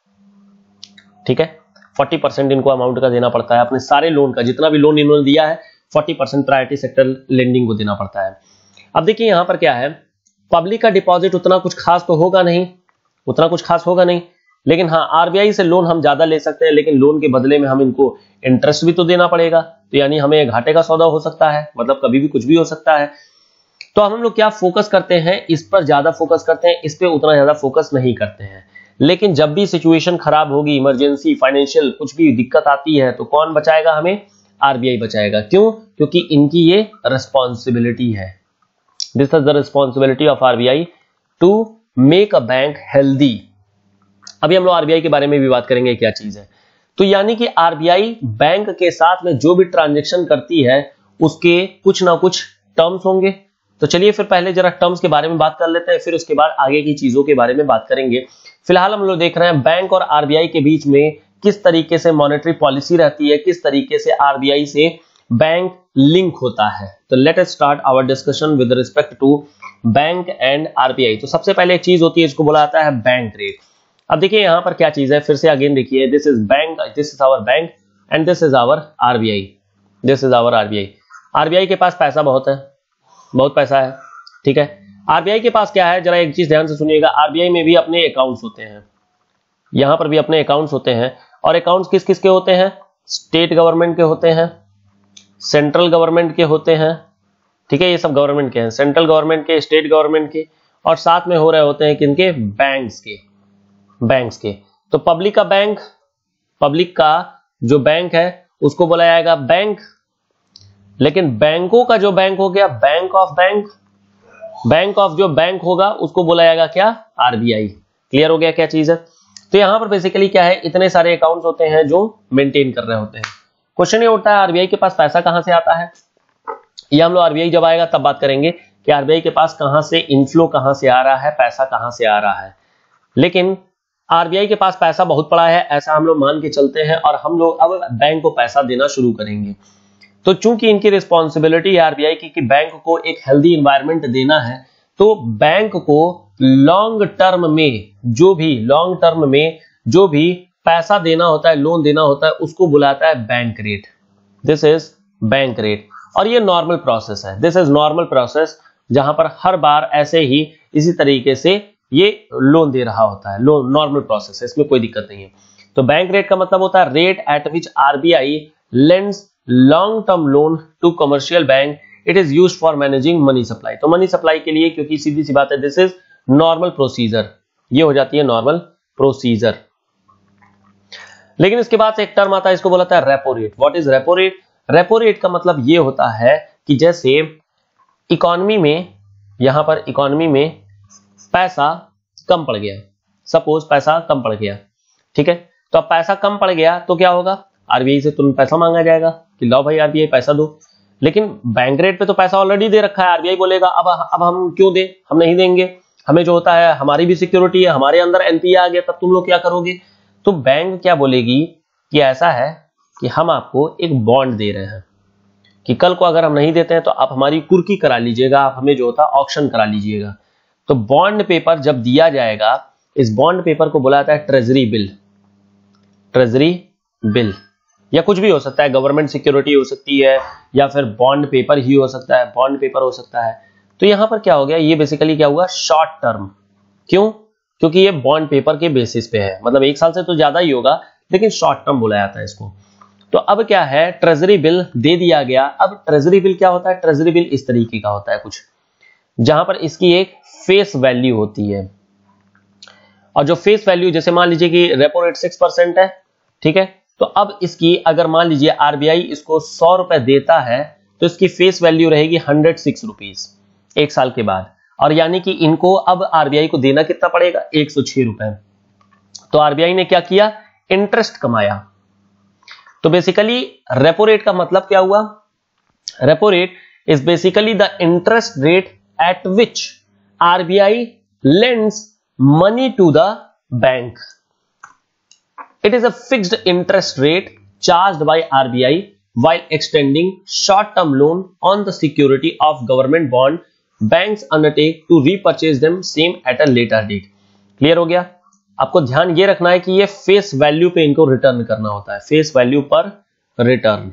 ठीक है। चालीस परसेंट इनको अमाउंट का देना पड़ता है, अपने सारे लोन का, जितना भी लोन इन्होंने दिया है चालीस परसेंट प्रायोरिटी सेक्टर लेंडिंग को देना पड़ता है। अब देखिए यहां पर क्या है, पब्लिक का डिपॉजिट उतना कुछ खास तो होगा नहीं, उतना कुछ खास होगा नहीं, लेकिन हाँ आरबीआई से लोन हम ज्यादा ले सकते हैं, लेकिन लोन के बदले में हम इनको इंटरेस्ट भी तो देना पड़ेगा, तो यानी हमें घाटे का सौदा हो सकता है, मतलब कभी भी कुछ भी हो सकता है। तो हम लोग क्या फोकस करते हैं, इस पर ज्यादा फोकस करते हैं, इस पे उतना ज्यादा फोकस नहीं करते हैं। लेकिन जब भी सिचुएशन खराब होगी, इमरजेंसी, फाइनेंशियल कुछ भी दिक्कत आती है, तो कौन बचाएगा हमें? आरबीआई बचाएगा। क्यों? क्योंकि इनकी ये रिस्पॉन्सिबिलिटी है, this is the responsibility of RBI to make a bank healthy. अभी हम लोग आरबीआई के बारे में भी बात करेंगे क्या चीज है। तो यानी कि आरबीआई बैंक के साथ में जो भी ट्रांजेक्शन करती है उसके कुछ ना कुछ टर्म्स होंगे। तो चलिए फिर पहले जरा टर्म्स के बारे में बात कर लेते हैं, फिर उसके बाद आगे की चीजों के बारे में बात करेंगे। फिलहाल हम लोग देख रहे हैं बैंक और आरबीआई के बीच में किस तरीके से मॉनेटरी पॉलिसी रहती है, किस तरीके से आरबीआई से बैंक लिंक होता है। तो let us start our discussion with respect to bank and RBI. तो सबसे पहले एक चीज होती है, इसको बोला जाता है बैंक रेट। अब देखिए यहां पर क्या चीज है, फिर से अगेन देखिए, this is bank, this is our bank and this is our RBI, this is our RBI. RBI के पास पैसा बहुत है, बहुत पैसा है, ठीक है। आरबीआई के पास क्या है, जरा एक चीज ध्यान से सुनिएगा, आरबीआई में भी अपने अकाउंट्स होते हैं, यहां पर भी अपने अकाउंट्स होते हैं। और अकाउंट्स किस किस के होते हैं, स्टेट गवर्नमेंट के होते हैं, सेंट्रल गवर्नमेंट के होते हैं, ठीक है, ये सब गवर्नमेंट के हैं, सेंट्रल गवर्नमेंट के, स्टेट गवर्नमेंट के, और साथ में हो रहे होते हैं किनके, बैंक्स के, बैंक्स के। तो पब्लिक का बैंक, पब्लिक का जो बैंक है उसको बोला जाएगा बैंक, लेकिन बैंकों का जो बैंक हो गया, bank of bank, bank of जो बैंक होगा उसको बोला जाएगा क्या, आरबीआई। क्लियर हो गया क्या चीज है। तो यहां पर बेसिकली क्या है, इतने सारे अकाउंट्स होते हैं जो मेंटेन कर रहे होते हैं। क्वेश्चन ये उठता है आरबीआई के पास पैसा कहां से आता है, ये हम लोग आरबीआई जब आएगा तब बात करेंगे कि आरबीआई के पास कहां से इनफ्लो कहां से आ रहा है, पैसा कहां से आ रहा है। लेकिन आरबीआई के पास पैसा बहुत पड़ा है ऐसा हम लोग मान के चलते हैं, और हम लोग अब बैंक को पैसा देना शुरू करेंगे। तो चूंकि इनकी रिस्पॉन्सिबिलिटी है आरबीआई की कि बैंक को एक हेल्दी एनवायरनमेंट देना है, तो बैंक को लॉन्ग टर्म में जो भी लॉन्ग टर्म में जो भी पैसा देना होता है, लोन देना होता है, उसको बुलाता है bank rate. This is bank rate, और ये नॉर्मल प्रोसेस है, दिस इज नॉर्मल प्रोसेस, जहां पर हर बार ऐसे ही इसी तरीके से ये लोन दे रहा होता है, लोन नॉर्मल प्रोसेस है, इसमें कोई दिक्कत नहीं है। तो बैंक रेट का मतलब होता है rate at which RBI lends long term loan to commercial bank, it is used for managing money supply. तो मनी सप्लाई के लिए, क्योंकि सीधी सी बात है, दिस इज नॉर्मल प्रोसीजर, ये हो जाती है नॉर्मल प्रोसीजर। लेकिन इसके बाद से एक टर्म आता है, इसको बोला है repo rate. What is repo rate, repo rate का मतलब ये होता है कि जैसे इकोनॉमी में, यहां पर इकोनॉमी में पैसा कम पड़ गया, सपोज पैसा कम पड़ गया, ठीक है, तो अब पैसा कम पड़ गया तो क्या होगा, आरबीआई से तुरंत पैसा मांगा जाएगा कि लो भाई आरबीआई पैसा दो। लेकिन बैंक रेट पे तो पैसा ऑलरेडी दे रखा है, आरबीआई बोलेगा अब अब हम क्यों दे, हम नहीं देंगे, हमें जो होता है हमारी भी सिक्योरिटी है, हमारे अंदर एनपीए आ गया, तब तुम लोग क्या करोगे। तो बैंक क्या बोलेगी कि ऐसा है कि हम आपको एक बॉन्ड दे रहे हैं कि कल को अगर हम नहीं देते हैं तो आप हमारी कुर्की करा लीजिएगा, आप हमें जो होता है ऑक्शन करा लीजिएगा। तो बॉन्ड पेपर जब दिया जाएगा, इस बॉन्ड पेपर को बोला जाता है ट्रेजरी बिल, ट्रेजरी बिल, या कुछ भी हो सकता है, गवर्नमेंट सिक्योरिटी हो सकती है, या फिर बॉन्ड पेपर ही हो सकता है, बॉन्ड पेपर हो सकता है। तो यहां पर क्या हो गया, ये बेसिकली क्या हुआ, शॉर्ट टर्म। क्यों, क्योंकि ये बॉन्ड पेपर के बेसिस पे है, मतलब एक साल से तो ज्यादा ही होगा, लेकिन शॉर्ट टर्म बोला जाता है इसको। तो अब क्या है, ट्रेजरी बिल दे दिया गया। अब ट्रेजरी बिल क्या होता है, ट्रेजरी बिल इस तरीके का होता है कुछ, जहां पर इसकी एक फेस वैल्यू होती है, और जो फेस वैल्यू, जैसे मान लीजिए कि रेपो रेट सिक्स परसेंट है, ठीक है, तो अब इसकी अगर मान लीजिए आरबीआई इसको सौ रुपए देता है, तो इसकी फेस वैल्यू रहेगी हंड्रेड सिक्स रुपीज एक साल के बाद, और यानी कि इनको अब आरबीआई को देना कितना पड़ेगा, एक सौ छह रुपए। तो आरबीआई ने क्या किया, इंटरेस्ट कमाया। तो बेसिकली रेपो रेट का मतलब क्या हुआ, repo rate is basically the interest rate at which RBI lends money to the bank. It is a fixed interest rate charged by R B I while extending short-term loan on the security of government bond banks undertake to repurchase them same at a later date. Clear हो गया। आपको ध्यान ये रखना है कि ये face value पे इनको रिटर्न करना होता है, फेस वैल्यू पर रिटर्न।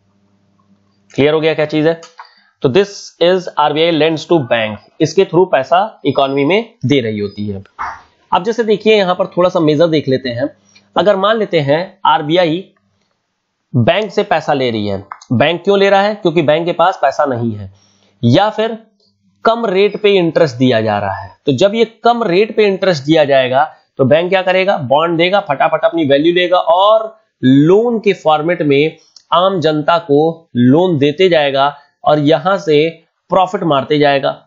क्लियर हो गया क्या चीज है। तो this is RBI lends to bank, इसके थ्रू पैसा इकोनॉमी में दे रही होती है। अब जैसे देखिए यहां पर थोड़ा सा मेजर देख लेते हैं। अगर मान लेते हैं आरबीआई बैंक से पैसा ले रही है, बैंक क्यों ले रहा है, क्योंकि बैंक के पास पैसा नहीं है, या फिर कम रेट पे इंटरेस्ट दिया जा रहा है। तो जब ये कम रेट पे इंटरेस्ट दिया जाएगा तो बैंक क्या करेगा, बॉन्ड देगा, फटाफट अपनी वैल्यू लेगा और लोन के फॉर्मेट में आम जनता को लोन देते जाएगा और यहां से प्रॉफिट मारते जाएगा।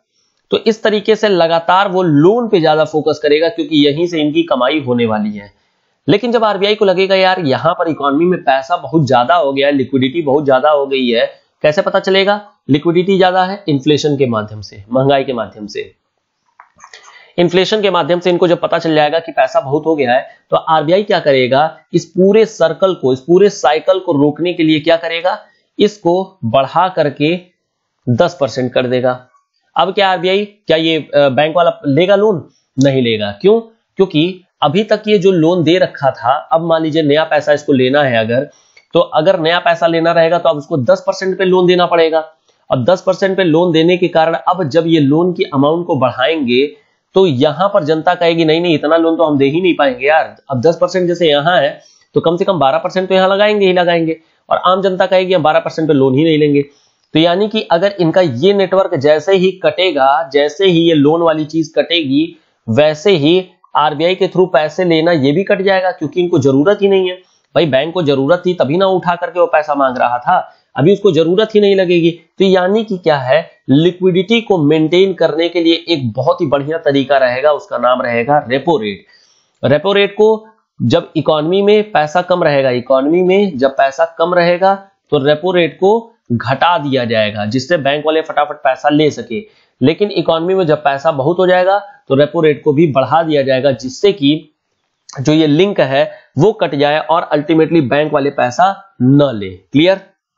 तो इस तरीके से लगातार वो लोन पे ज्यादा फोकस करेगा क्योंकि यहीं से इनकी कमाई होने वाली है। लेकिन जब आरबीआई को लगेगा यार यहां पर इकोनॉमी में पैसा बहुत ज्यादा हो गया है, लिक्विडिटी बहुत ज्यादा हो गई है, कैसे पता चलेगा लिक्विडिटी ज्यादा है? इन्फ्लेशन के माध्यम से, महंगाई के माध्यम से। इन्फ्लेशन के माध्यम से इनको जब पता चल जाएगा कि पैसा बहुत हो गया है तो आरबीआई क्या करेगा, इस पूरे सर्कल को, इस पूरे साइकिल को रोकने के लिए क्या करेगा, इसको बढ़ा करके दस परसेंट कर देगा। अब क्या आरबीआई, क्या ये बैंक वाला लेगा लोन? नहीं लेगा। क्यों? क्योंकि अभी तक ये जो लोन दे रखा था, अब मान लीजिए नया पैसा इसको लेना है अगर, तो अगर नया पैसा लेना रहेगा तो अब उसको दस परसेंट पे लोन देना पड़ेगा। अब दस परसेंट पे लोन देने के कारण अब जब ये लोन की अमाउंट को बढ़ाएंगे तो यहां पर जनता कहेगी नहीं नहीं इतना लोन तो हम दे ही नहीं पाएंगे यार, अब दस परसेंट जैसे यहां है तो कम से कम बारह परसेंट तो यहां लगाएंगे ही लगाएंगे, और आम जनता कहेगी हम बारह परसेंट पे लोन ही नहीं लेंगे। तो यानी कि अगर इनका ये नेटवर्क जैसे ही कटेगा, जैसे ही ये लोन वाली चीज कटेगी, वैसे ही आरबीआई के थ्रू पैसे लेना ये भी कट जाएगा क्योंकि इनको जरूरत ही नहीं है। भाई बैंक को जरूरत थी तभी ना उठा करके वो पैसा मांग रहा था, अभी उसको जरूरत ही नहीं लगेगी। तो यानी कि क्या है, लिक्विडिटी को मेंटेन करने के लिए एक बहुत ही बढ़िया तरीका रहेगा, उसका नाम रहेगा रेपो रेट। रेपो रेट को जब इकोनॉमी में पैसा कम रहेगा, इकोनॉमी में जब पैसा कम रहेगा तो रेपो रेट को घटा दिया जाएगा जिससे बैंक वाले फटाफट पैसा ले सके। लेकिन इकोनॉमी में जब पैसा बहुत हो जाएगा तो रेपो रेट को भी बढ़ा दिया जाएगा जिससे कि जो ये लिंक है वो कट जाए और अल्टीमेटली बैंक वाले पैसा न ले। क्लियर?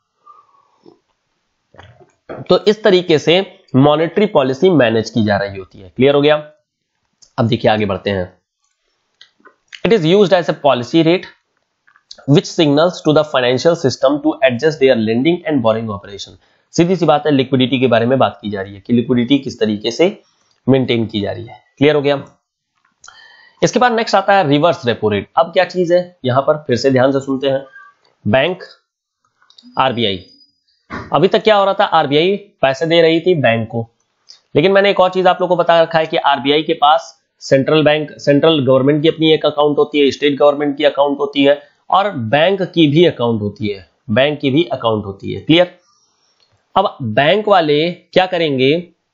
तो इस तरीके से मॉनेटरी पॉलिसी मैनेज की जा रही होती है। क्लियर हो गया? अब देखिए आगे बढ़ते हैं। It is used as a policy rate which signals to the financial system to adjust their lending and borrowing operation। सीधी सी बात है, लिक्विडिटी के बारे में बात की जा रही है कि लिक्विडिटी किस तरीके से मेंटेन की जा रही है। क्लियर हो गया? इसके बाद नेक्स्ट आता है रिवर्स रेपो रेट। अब क्या चीज है यहां पर, फिर से ध्यान से सुनते हैं। बैंक, आरबीआई, अभी तक क्या हो रहा था, आरबीआई पैसे दे रही थी बैंक को, लेकिन मैंने एक और चीज आप लोग को बता रखा है कि आरबीआई के पास सेंट्रल बैंक, सेंट्रल गवर्नमेंट की अपनी एक अकाउंट होती है, स्टेट गवर्नमेंट की अकाउंट होती है और बैंक की भी अकाउंट होती है, बैंक की भी अकाउंट होती है। क्लियर? अब बैंक वाले क्या करेंगे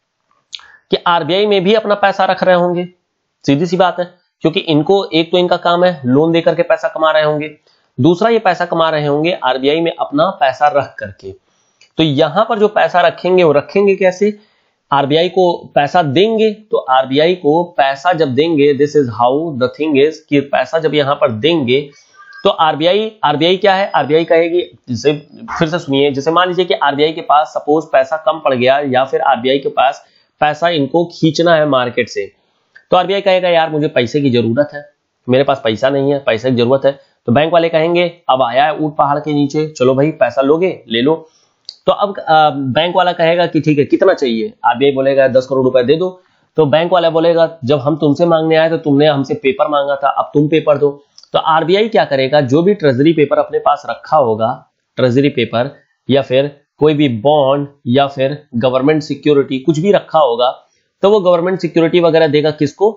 कि आरबीआई में भी अपना पैसा रख रहे होंगे, सीधी सी बात है, क्योंकि इनको एक तो इनका काम है लोन देकर के पैसा कमा रहे होंगे, दूसरा ये पैसा कमा रहे होंगे आरबीआई में अपना पैसा रख करके। तो यहां पर जो पैसा रखेंगे वो रखेंगे कैसे, आरबीआई को पैसा देंगे, तो आरबीआई को पैसा जब देंगे, this is how the thing is, कि पैसा जब यहां पर देंगे तो आरबीआई, आरबीआई क्या है, आरबीआई कहेगी, जैसे फिर से सुनिए, जैसे मान लीजिए कि आरबीआई के पास सपोज पैसा कम पड़ गया या फिर आरबीआई के पास पैसा इनको खींचना है मार्केट से, तो आरबीआई कहेगा यार मुझे पैसे की जरूरत है, मेरे पास पैसा नहीं है, पैसे की जरूरत है। तो बैंक वाले कहेंगे अब आया है ऊंट पहाड़ के नीचे, चलो भाई पैसा लोगे ले लो। तो अब आ, बैंक वाला कहेगा कि ठीक है कितना चाहिए, आरबीआई बोलेगा दस करोड़ रुपए दे दो। तो बैंक वाला बोलेगा जब हम तुमसे मांगने आए तो तुमने हमसे पेपर मांगा था, अब तुम पेपर दो। तो आरबीआई क्या करेगा, जो भी ट्रेजरी पेपर अपने पास रखा होगा, ट्रेजरी पेपर या फिर कोई भी बॉन्ड या फिर गवर्नमेंट सिक्योरिटी कुछ भी रखा होगा, तो वो गवर्नमेंट सिक्योरिटी वगैरह देगा किसको,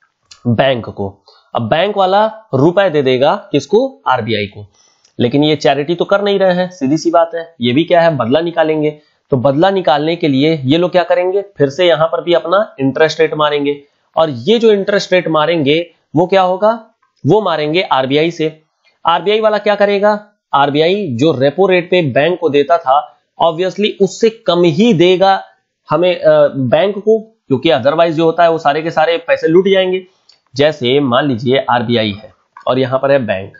बैंक को। अब बैंक वाला रुपए दे देगा किसको, आरबीआई को। लेकिन ये चैरिटी तो कर नहीं रहे हैं, सीधी सी बात है, ये भी क्या है, बदला निकालेंगे। तो बदला निकालने के लिए ये लोग क्या करेंगे, फिर से यहां पर भी अपना इंटरेस्ट रेट मारेंगे, और ये जो इंटरेस्ट रेट मारेंगे वो क्या होगा, वो मारेंगे आरबीआई से। आरबीआई वाला क्या करेगा, आरबीआई जो रेपो रेट पे बैंक को देता था ऑब्वियसली उससे कम ही देगा हमें बैंक को, क्योंकि अदरवाइज जो होता है वो सारे के सारे पैसे लूट जाएंगे। जैसे मान लीजिए आरबीआई है और यहां पर है बैंक,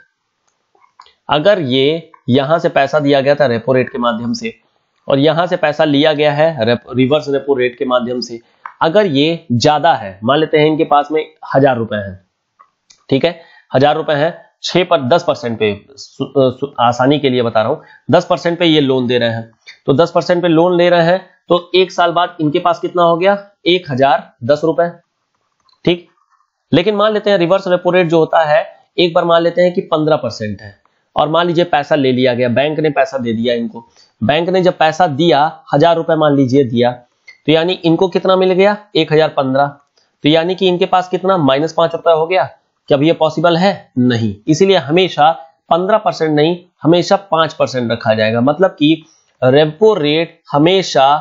अगर ये यहां से पैसा दिया गया था रेपो रेट के माध्यम से और यहां से पैसा लिया गया है रेप, रिवर्स रेपो रेट के माध्यम से, अगर ये ज्यादा है, मान लेते हैं इनके पास में हजार रुपए हैं, ठीक है, हजार रुपए है, छह पर दस परसेंट पे, आसानी के लिए बता रहा हूं, दस परसेंट पे ये लोन दे रहे हैं, तो दस परसेंट पे लोन ले रहे हैं तो एक साल बाद इनके पास कितना हो गया, एक हजार दस रुपए, ठीक। लेकिन मान लेते हैं रिवर्स रेपो रेट जो होता है, एक बार मान लेते हैं कि पंद्रह परसेंट है, और मान लीजिए पैसा ले लिया गया, बैंक ने पैसा दे दिया इनको, बैंक ने जब पैसा दिया हजार रुपए मान लीजिए दिया, तो यानी इनको कितना मिल गया, एक हजार पंद्रह, तो यानी कि इनके पास कितना माइनस पांच रुपए हो गया। क्या ये पॉसिबल है, नहीं, इसीलिए हमेशा पंद्रह परसेंट नहीं, हमेशा पांच परसेंट रखा जाएगा। मतलब कि रेपो रेट हमेशा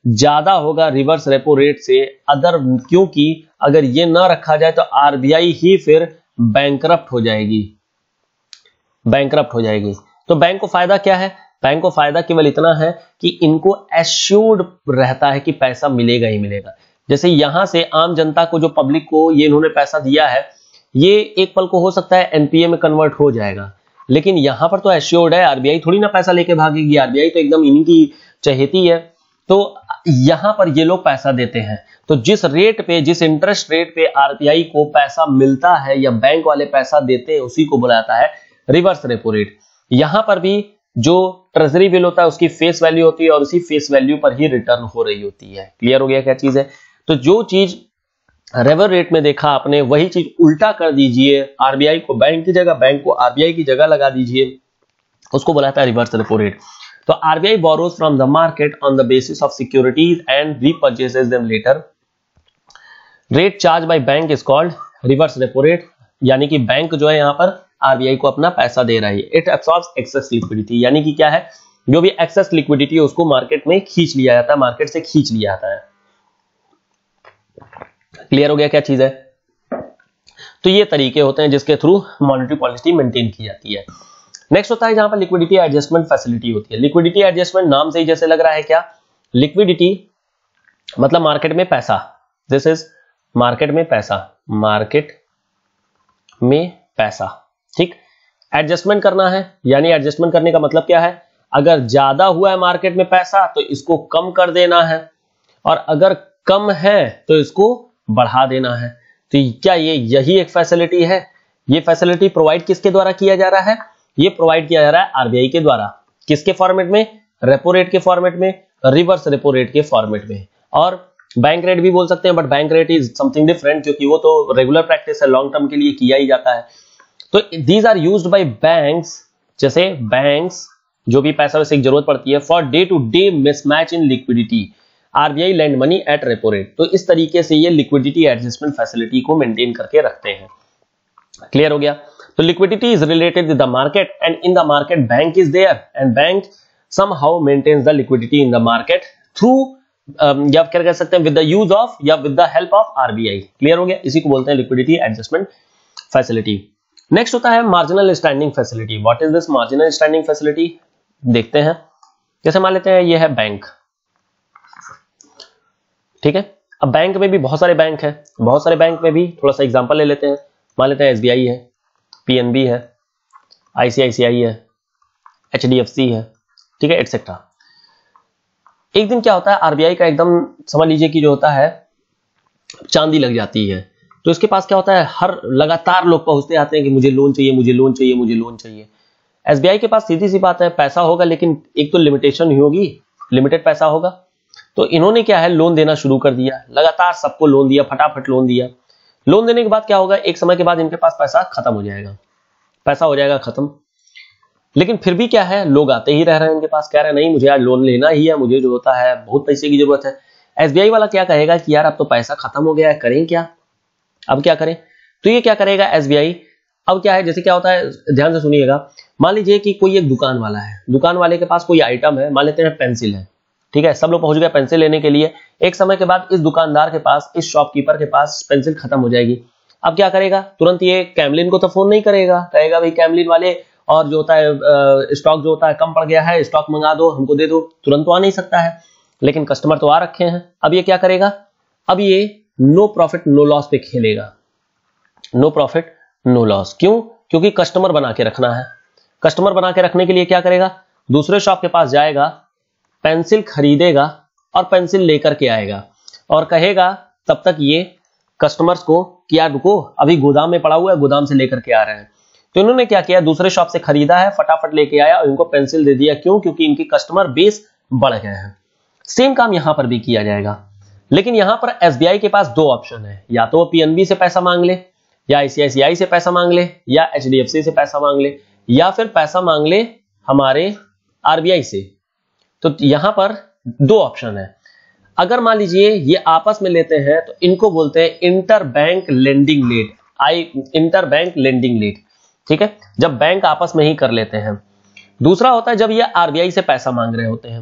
ज्यादा होगा रिवर्स रेपो रेट से अदर, क्योंकि अगर ये ना रखा जाए तो आरबीआई ही फिर बैंकरप्ट हो जाएगी, बैंकरप्ट हो जाएगी। तो बैंक को फायदा क्या है? बैंक को फायदा केवल इतना है कि इनको एश्योर्ड रहता है कि पैसा मिलेगा ही मिलेगा। जैसे यहां से आम जनता को, जो पब्लिक को ये इन्होंने पैसा दिया है, ये एक पल को हो सकता है एनपीए में कन्वर्ट हो जाएगा, लेकिन यहां पर तो एश्योर्ड है, आरबीआई थोड़ी ना पैसा लेके भागेगी, आरबीआई तो एकदम इन्हीं की चहेती है। तो यहां पर ये लोग पैसा देते हैं, तो जिस रेट पे, जिस इंटरेस्ट रेट पे आरबीआई को पैसा मिलता है या बैंक वाले पैसा देते हैं, उसी को बुलाता है रिवर्स रेपो रेट। यहां पर भी जो ट्रेजरी बिल होता है उसकी फेस वैल्यू होती है और उसी फेस वैल्यू पर ही रिटर्न हो रही होती है। क्लियर हो गया क्या चीज है? तो जो चीज रेपो रेट में देखा आपने, वही चीज उल्टा कर दीजिए, आरबीआई को बैंक की जगह, बैंक को आरबीआई की जगह लगा दीजिए, उसको बुलाता है रिवर्स रेपो रेट। तो RBI borrows from the market on the basis of securities and repurchases them later. Rate charge by bank is called reverse repo rate, यानी कि बैंक जो है यहां पर आरबीआई को अपना पैसा दे रहा है। इट एब्सॉर्ब्स एक्सेस लिक्विडिटी, यानी कि क्या है, जो भी एक्सेस लिक्विडिटी है उसको मार्केट में खींच लिया जाता है, मार्केट से खींच लिया जाता है। क्लियर हो गया क्या चीज है? तो ये तरीके होते हैं जिसके थ्रू मॉनेटरी पॉलिसी मेंटेन की जाती है। नेक्स्ट होता है जहां पर लिक्विडिटी एडजस्टमेंट फैसिलिटी होती है। लिक्विडिटी एडजस्टमेंट नाम से ही जैसे लग रहा है, क्या लिक्विडिटी मतलब मार्केट में पैसा, दिस इज मार्केट में पैसा, मार्केट में पैसा, ठीक। एडजस्टमेंट करना है, यानी एडजस्टमेंट करने का मतलब क्या है, अगर ज्यादा हुआ है मार्केट में पैसा तो इसको कम कर देना है, और अगर कम है तो इसको बढ़ा देना है। तो क्या ये यही एक फैसिलिटी है? ये फैसिलिटी प्रोवाइड किसके द्वारा किया जा रहा है? ये प्रोवाइड किया जा रहा है आरबीआई के द्वारा। किसके फॉर्मेट में? रेपो रेट के फॉर्मेट में, रिवर्स रेपो रेट के फॉर्मेट में। और बैंक रेट भी बोल सकते हैं, but bank rate is something different, क्योंकि वो तो रेगुलर प्रैक्टिस है, लॉन्ग टर्म के लिए किया ही जाता है। तो these are used by banks, जैसे बैंक्स जो भी पैसा वैसे जरूरत पड़ती है, for day to day mismatch in liquidity, RBI lend money at repo rate. तो इस तरीके से ये लिक्विडिटी एडजस्टमेंट फैसिलिटी को मेंटेन करके रखते हैं। क्लियर हो गया? तो liquidity is related with the market, and in the market bank is there, and bank somehow maintains the liquidity in the market through, या क्या कह सकते हैं, विद द यूज ऑफ या with the help of RBI. Clear हो गया? इसी को बोलते हैं लिक्विडिटी एडजस्टमेंट फैसिलिटी। नेक्स्ट होता है marginal standing facility. What is this marginal standing facility? देखते हैं। जैसे मान लेते हैं ये है बैंक, ठीक है। अब बैंक में भी बहुत सारे बैंक हैं, बहुत सारे बैंक में भी थोड़ा सा एग्जांपल ले लेते हैं। मान लेते हैं एसबीआई है, पीएनबी है, आईसीआईसीआई है, एचडीएफसी है, ठीक है, एटसेट्रा। एक दिन क्या होता है, आरबीआई का एकदम समझ लीजिए कि जो होता है चांदी लग जाती है, तो इसके पास क्या होता है, हर लगातार लोग पहुंचते आते हैं कि मुझे लोन चाहिए, मुझे लोन चाहिए, मुझे लोन चाहिए। एसबीआई के पास सीधी सी बात है, पैसा होगा, लेकिन एक तो लिमिटेशन ही होगी, लिमिटेड पैसा होगा। तो इन्होंने क्या है, लोन देना शुरू कर दिया, लगातार सबको लोन दिया, फटाफट लोन दिया। लोन देने के बाद क्या होगा, एक समय के बाद इनके पास पैसा खत्म हो जाएगा, पैसा हो जाएगा खत्म। लेकिन फिर भी क्या है, लोग आते ही रह रहे हैं इनके पास, कह रहे हैं नहीं मुझे यार लोन लेना ही है, मुझे जो होता है बहुत पैसे की जरूरत है। एसबीआई वाला क्या कहेगा कि यार अब तो पैसा खत्म हो गया है, करें क्या, अब क्या करें? तो ये क्या करेगा एसबीआई, अब क्या है, जैसे क्या होता है, ध्यान से सुनिएगा। मान लीजिए कि कोई एक दुकान वाला है, दुकान वाले के पास कोई आइटम है, मान लेते हैं पेंसिल है, ठीक है, सब लोग पहुंच गए पेंसिल लेने के लिए। एक समय के बाद इस दुकानदार के पास, इस शॉपकीपर के पास पेंसिल खत्म हो जाएगी। अब क्या करेगा, तुरंत ये कैमलिन को तो फोन नहीं करेगा, कहेगा भाई कैमलिन वाले, और जो होता है स्टॉक जो होता है कम पड़ गया है, स्टॉक मंगा दो, हमको दे दो। तुरंत तो आ नहीं सकता है, लेकिन कस्टमर तो आ रखे हैं। अब ये क्या करेगा, अब ये नो प्रॉफिट नो लॉस पे खेलेगा, नो प्रॉफिट नो लॉस। क्यों? क्योंकि कस्टमर बना के रखना है। कस्टमर बना के रखने के लिए क्या करेगा, दूसरे शॉप के पास जाएगा, पेंसिल खरीदेगा और पेंसिल लेकर के आएगा, और कहेगा तब तक ये कस्टमर्स को कि यार रुको, अभी गोदाम में पड़ा हुआ है, गोदाम से लेकर के आ रहे हैं। तो इन्होंने क्या किया, दूसरे शॉप से खरीदा है, फटाफट लेके आया और इनको पेंसिल दे दिया। क्यों? क्योंकि इनकी कस्टमर बेस बढ़ गए हैं। सेम काम यहां पर भी किया जाएगा, लेकिन यहां पर एसबीआई के पास दो ऑप्शन है, या तो वो पीएनबी से पैसा मांग ले, या आईसीआईसीआई से पैसा मांग ले, या एचडीएफसी से पैसा मांग ले, या फिर पैसा मांग ले हमारे आरबीआई से। तो यहां पर दो ऑप्शन है। अगर मान लीजिए ये आपस में लेते हैं तो इनको बोलते हैं inter bank lending rate, I inter bank lending rate, ठीक है, जब बैंक आपस में ही कर लेते हैं। दूसरा होता है जब ये आरबीआई से पैसा मांग रहे होते हैं,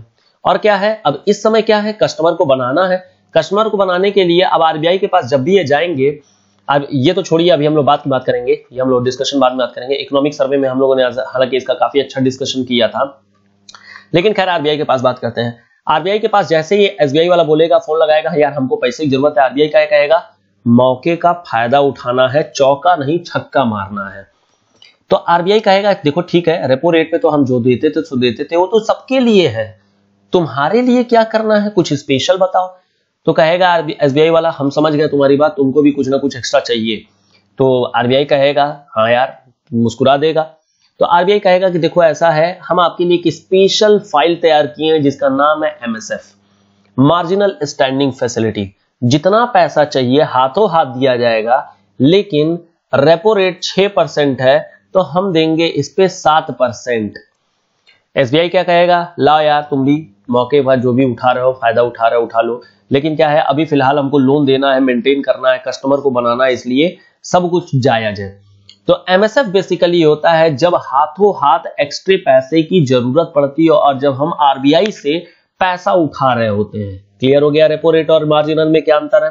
और क्या है, अब इस समय क्या है, कस्टमर को बनाना है। कस्टमर को बनाने के लिए अब आरबीआई के पास जब भी ये जाएंगे, अब ये तो छोड़िए, अभी हम लोग बात की बात करेंगे, ये हम लोग डिस्कशन बाद में बात करेंगे। इकोनॉमिक सर्वे में हम लोगों ने हालांकि इसका काफी अच्छा डिस्कशन किया था, लेकिन खैर आरबीआई के पास बात करते हैं। आरबीआई के पास जैसे ही एसबीआई वाला बोलेगा, फोन लगाएगा, यार हमको पैसे की जरूरत है, आरबीआई क्या कहेगा, मौके का फायदा उठाना है, चौका नहीं छक्का मारना है। तो आरबीआई कहेगा देखो ठीक है, रेपो रेट पे तो हम जो देते थे सो देते थे, वो तो सबके लिए है, तुम्हारे लिए क्या करना है, कुछ स्पेशल बताओ। तो कहेगा एसबीआई वाला, हम समझ गए तुम्हारी बात, तुमको भी कुछ ना कुछ एक्स्ट्रा चाहिए। तो आरबीआई कहेगा हाँ यार, मुस्कुरा देगा। तो आरबीआई कहेगा कि देखो ऐसा है, हम आपके लिए एक स्पेशल फाइल तैयार किए हैं जिसका नाम है एमएसएफ, मार्जिनल स्टैंडिंग फैसिलिटी। जितना पैसा चाहिए हाथों हाथ दिया जाएगा, लेकिन रेपो रेट छह परसेंट है तो हम देंगे इस पे सात परसेंट। एसबीआई क्या कहेगा, लाओ यार तुम भी मौके पर जो भी उठा रहे हो, फायदा उठा रहे हो उठा लो, लेकिन क्या है अभी फिलहाल हमको लोन देना है, मेंटेन करना है, कस्टमर को बनाना है, इसलिए सब कुछ जायज है। तो एमएसएफ बेसिकली होता है जब हाथों हाथ एक्स्ट्रा पैसे की जरूरत पड़ती है और जब हम आरबीआई से पैसा उठा रहे होते हैं। क्लियर हो गया रेपो रेट और मार्जिनल में क्या अंतर है।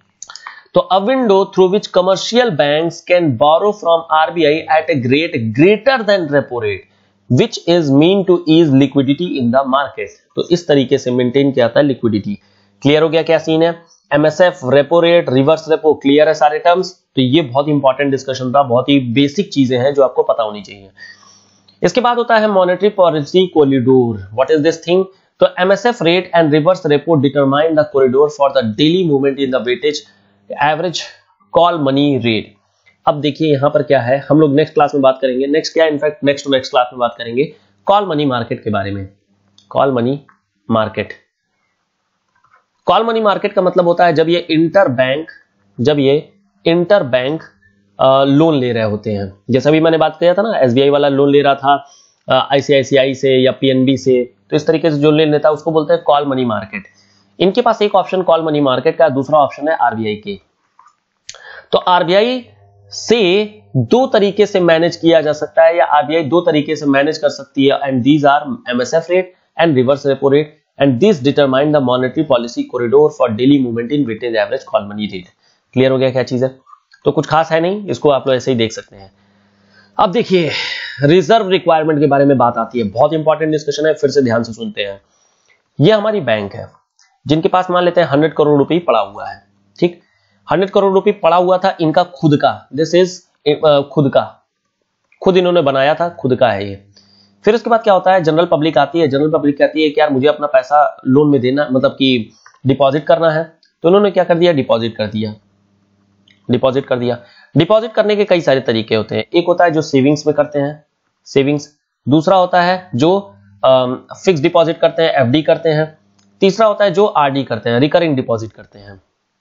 तो a window through which commercial banks can borrow from RBI at a rate greater than repo rate which is mean to ease liquidity in the market. तो इस तरीके से मेंटेन किया जाता है लिक्विडिटी। क्लियर हो गया क्या सीन है। MSF, repo rate, reverse repo, clear है सारे टर्म्स। तो ये बहुत इंपॉर्टेंट डिस्कशन था, बहुत ही बेसिक चीजें हैं जो आपको पता होनी चाहिए। इसके बाद होता है monetary policy corridor. What is this thing. तो MSF rate and reverse repo determine the corridor for the daily movement in the weightage average call money rate. अब देखिए यहां पर क्या है, हम लोग नेक्स्ट क्लास में बात करेंगे। नेक्स्ट क्या, in fact next to next class में बात करेंगे कॉल मनी मार्केट के बारे में। Call money market, call money market का मतलब होता है जब ये इंटर बैंक जब ये इंटर बैंक लोन ले रहे होते हैं। जैसा भी मैंने बात किया था ना, एसबीआई वाला लोन ले रहा था आईसीआईसीआई से या पीएनबी से, तो इस तरीके से जो लोन लेता है उसको बोलते हैं कॉल मनी मार्केट। इनके पास एक ऑप्शन कॉल मनी मार्केट का, दूसरा ऑप्शन है आरबीआई के। तो आरबीआई से दो तरीके से मैनेज किया जा सकता है, या आरबीआई दो तरीके से मैनेज कर सकती है, and these are MSF rate and reverse repo rate, and this determine the monetary policy corridor for daily movement in weightage average call money rate. Clear हो गया क्या चीज है। तो कुछ खास है नहीं, इसको आप लोग ऐसे ही देख सकते हैं। अब देखिए रिजर्व रिक्वायरमेंट के बारे में बात आती है, बहुत इंपॉर्टेंट डिस्कशन है, फिर से ध्यान से सुनते हैं। ये हमारी बैंक है जिनके पास मान लेते हैं हंड्रेड करोड़ रुपए पड़ा हुआ है। ठीक, हंड्रेड करोड़ रुपए पड़ा हुआ था इनका खुद का, दिस इज खुद का, खुद इन्होंने बनाया था, खुद का है ये। फिर उसके बाद क्या होता है, जनरल पब्लिक आती है, जनरल पब्लिक कहती है कि यार मुझे अपना पैसा लोन में देना, मतलब कि डिपॉजिट करना है। तो उन्होंने क्या कर दिया, डिपॉजिट कर दिया डिपॉजिट कर दिया डिपॉजिट करने के कई सारे तरीके होते हैं। एक होता है जो सेविंग्स में करते हैं, सेविंग्स। दूसरा होता है जो फिक्स डिपॉजिट करते हैं, एफडी करते हैं। तीसरा होता है जो आरडी करते हैं, रिकरिंग डिपॉजिट करते हैं।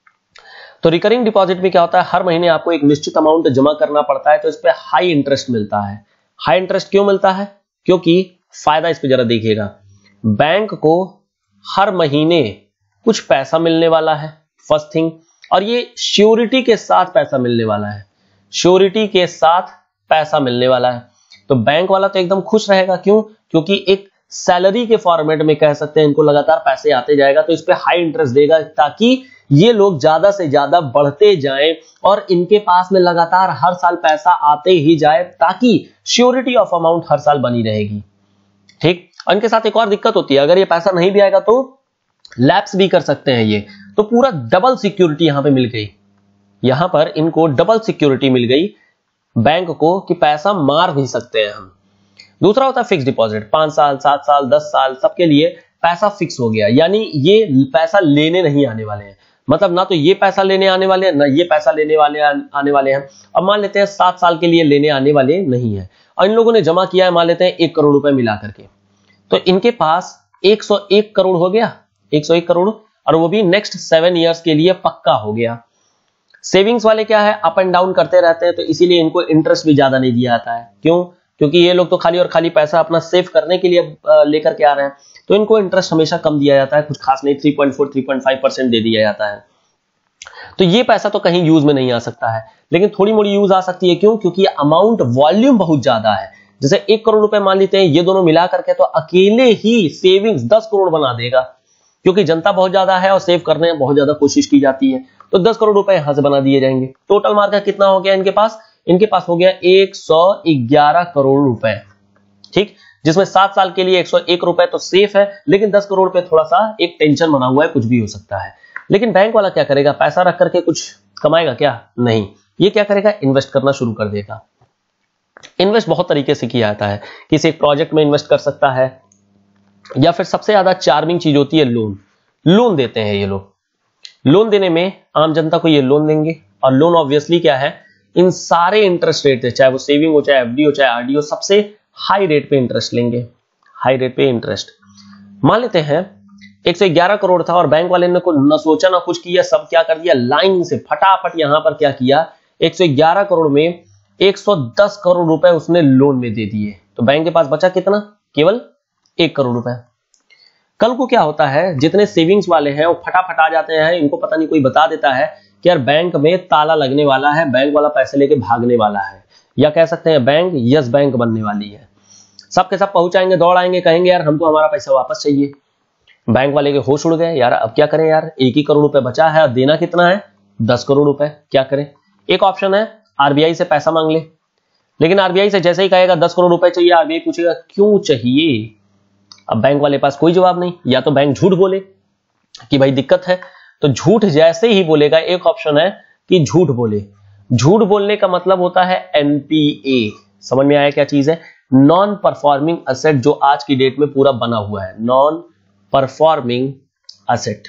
तो रिकरिंग डिपॉजिट में क्या होता है, हर महीने आपको एक निश्चित अमाउंट जमा करना पड़ता है, तो इस पे हाई इंटरेस्ट मिलता है। हाई इंटरेस्ट क्यों मिलता है, क्योंकि फायदा इस पे जरा देखिएगा, बैंक को हर महीने कुछ पैसा मिलने वाला है, फर्स्ट थिंग, और ये श्योरिटी के साथ पैसा मिलने वाला है, श्योरिटी के साथ पैसा मिलने वाला है। तो बैंक वाला तो एकदम खुश रहेगा, क्यों, क्योंकि एक सैलरी के फॉर्मेट में कह सकते हैं इनको लगातार पैसे आते जाएगा, तो इस पे हाई इंटरेस्ट देगा ताकि ये लोग ज्यादा से ज्यादा बढ़ते जाएं और इनके पास में लगातार हर साल पैसा आते ही जाए, ताकि श्योरिटी ऑफ अमाउंट हर साल बनी रहेगी। ठीक, इनके साथ एक और दिक्कत होती है, अगर ये पैसा नहीं भी आएगा तो लैप्स भी कर सकते हैं ये, तो पूरा डबल सिक्योरिटी यहां पे मिल गई, यहां पर इनको डबल सिक्योरिटी मिल गई बैंक को कि पैसा मार भी सकते हैं हम। दूसरा होता है फिक्स डिपॉजिट, पांच साल, सात साल, दस साल, सबके लिए पैसा फिक्स हो गया, यानी ये पैसा लेने नहीं आने वाले हैं, मतलब ना तो ये पैसा लेने आने वाले हैं, ना ये पैसा लेने वाले आने वाले हैं। अब मान लेते हैं सात साल के लिए लेने आने वाले नहीं है, और इन लोगों ने जमा किया है मान लेते हैं एक करोड़ रुपए मिला करके, तो इनके पास एक सौ एक करोड़ हो गया, एक सौ एक करोड़, और वो भी नेक्स्ट सेवन इयर्स के लिए पक्का हो गया। सेविंग्स वाले क्या है, अप एंड डाउन करते रहते हैं, तो इसीलिए इनको इंटरेस्ट भी ज्यादा नहीं दिया जाता है। क्यों, क्योंकि ये लोग तो खाली और खाली पैसा अपना सेव करने के लिए लेकर के आ रहे हैं, तो इनको इंटरेस्ट हमेशा कम दिया जाता है, कुछ खास नहीं, three point four, three point five percent दे दिया जाता है। तो ये पैसा तो कहीं यूज में नहीं आ सकता है, लेकिन थोड़ी मोड़ी यूज आ सकती है। क्यों, क्योंकि अमाउंट वॉल्यूम बहुत ज्यादा है, जैसे एक करोड़ रुपए मान लेते हैं, ये दोनों मिला करके तो अकेले ही सेविंग्स दस करोड़ बना देगा, क्योंकि जनता बहुत ज्यादा है और सेव करने में बहुत ज्यादा कोशिश की जाती है, तो दस करोड़ रुपए यहां से बना दिए जाएंगे। टोटल मार्केट कितना हो गया इनके पास? इनके पास हो गया एक सौ ग्यारह करोड़ रुपए, ठीक, जिसमें सात साल के लिए एक सौ एक रुपए तो सेफ है, लेकिन दस करोड़ पे थोड़ा सा एक टेंशन बना हुआ है, कुछ भी हो सकता है। लेकिन बैंक वाला क्या करेगा? पैसा रख करके कुछ कमाएगा क्या? नहीं, ये क्या करेगा? इन्वेस्ट करना शुरू कर देगा। इन्वेस्ट बहुत तरीके से किया जाता है, किसी एक प्रोजेक्ट में इन्वेस्ट कर सकता है, या फिर सबसे ज्यादा चार्मिंग चीज होती है लोन। लोन देते हैं ये लोग, लोन देने में आम जनता को ये लोन देंगे, और लोन ऑब्वियसली क्या है, इन सारे इंटरेस्ट रेट है, चाहे वो सेविंग हो, चाहे एफडी हो, चाहे आरडी हो, सबसे हाई रेट पे इंटरेस्ट लेंगे, हाई रेट पे इंटरेस्ट। मान लेते हैं एक सौ ग्यारह करोड़ था और बैंक वाले ने को न सोचा ना कुछ किया, सब क्या कर दिया, लाइन से फटाफट यहां पर क्या किया, एक सौ ग्यारह करोड़ में एक सौ दस करोड़ रुपए उसने लोन में दे दिए। तो बैंक के पास बचा कितना? केवल एक करोड़ रुपए। कल को क्या होता है, जितने सेविंग्स वाले हैं वो फटाफट आ जाते हैं, इनको पता नहीं कोई बता देता है कि यार बैंक में ताला लगने वाला है, बैंक वाला पैसे लेके भागने वाला है, या कह सकते हैं बैंक यस बैंक बनने वाली है। सबके सब पहुंचाएंगे, दौड़ आएंगे, कहेंगे यार हमको हमारा पैसा वापस चाहिए। बैंक वाले के होश उड़ गए, यार अब क्या करें यार, एक ही करोड़ रुपए बचा है और देना कितना है? दस करोड़ रुपए। क्या करें? एक ऑप्शन है आरबीआई से पैसा मांग ले, लेकिन आरबीआई से जैसे ही कहेगा दस करोड़ रुपए चाहिए, आरबीआई पूछेगा क्यों चाहिए। अब बैंक वाले पास कोई जवाब नहीं, या तो बैंक झूठ बोले कि भाई दिक्कत है, तो झूठ जैसे ही बोलेगा, एक ऑप्शन है कि झूठ बोले। झूठ बोलने का मतलब होता है एनपीए। समझ में आया क्या चीज है? नॉन परफॉर्मिंग असेट, जो आज की डेट में पूरा बना हुआ है, नॉन परफॉर्मिंग असेट।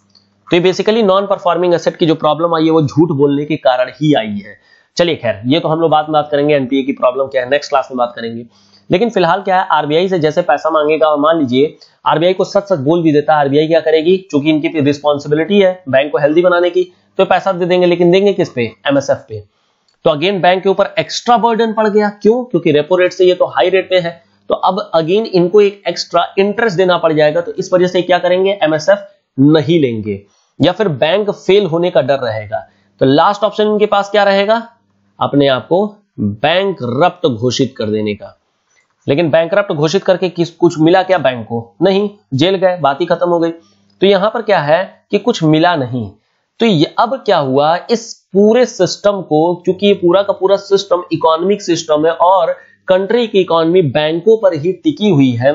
तो ये बेसिकली नॉन परफॉर्मिंग असेट की जो प्रॉब्लम आई है वो झूठ बोलने के कारण ही आई है। चलिए खैर, ये तो हम लोग बाद में बात करेंगे, एनपीए की प्रॉब्लम क्या है नेक्स्ट क्लास में बात करेंगे। लेकिन फिलहाल क्या है, आरबीआई से जैसे पैसा मांगेगा, और मान लीजिए आरबीआई को सच सच बोल भी देता है, आरबीआई क्या करेगी, क्योंकि इनकी रिस्पॉन्सिबिलिटी है बैंक को हेल्दी बनाने की, तो पैसा दे देंगे, लेकिन देंगे किस पे? एमएसएफ पे। तो अगेन बैंक के ऊपर एक्स्ट्रा बर्डन पड़ गया। क्यों? क्योंकि रेपो रेट से ये तो हाई रेट पे है, तो अब अगेन इनको एक एक्स्ट्रा इंटरेस्ट देना पड़ जाएगा। तो इस वजह से क्या करेंगे, एमएसएफ नहीं लेंगे, या फिर बैंक फेल होने का डर रहेगा। तो लास्ट ऑप्शन इनके पास क्या रहेगा? अपने आप को बैंकरप्ट घोषित कर देने का। लेकिन बैंकरप्ट घोषित करके किस कुछ मिला क्या बैंक को? नहीं, जेल गए, बात ही खत्म हो गई। तो यहां पर क्या है कि कुछ मिला नहीं। तो ये अब क्या हुआ, इस पूरे सिस्टम को, क्योंकि ये पूरा का पूरा सिस्टम इकोनॉमिक सिस्टम है और कंट्री की इकोनॉमी बैंकों पर ही टिकी हुई है,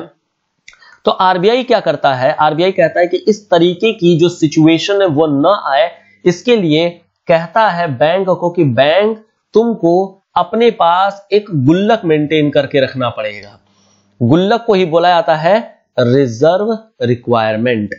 तो आरबीआई क्या करता है, आरबीआई कहता है कि इस तरीके की जो सिचुएशन है वो ना आए, इसके लिए कहता है बैंक को कि बैंक तुमको अपने पास एक गुल्लक मेंटेन करके रखना पड़ेगा। गुल्लक को ही बोला जाता है रिजर्व रिक्वायरमेंट।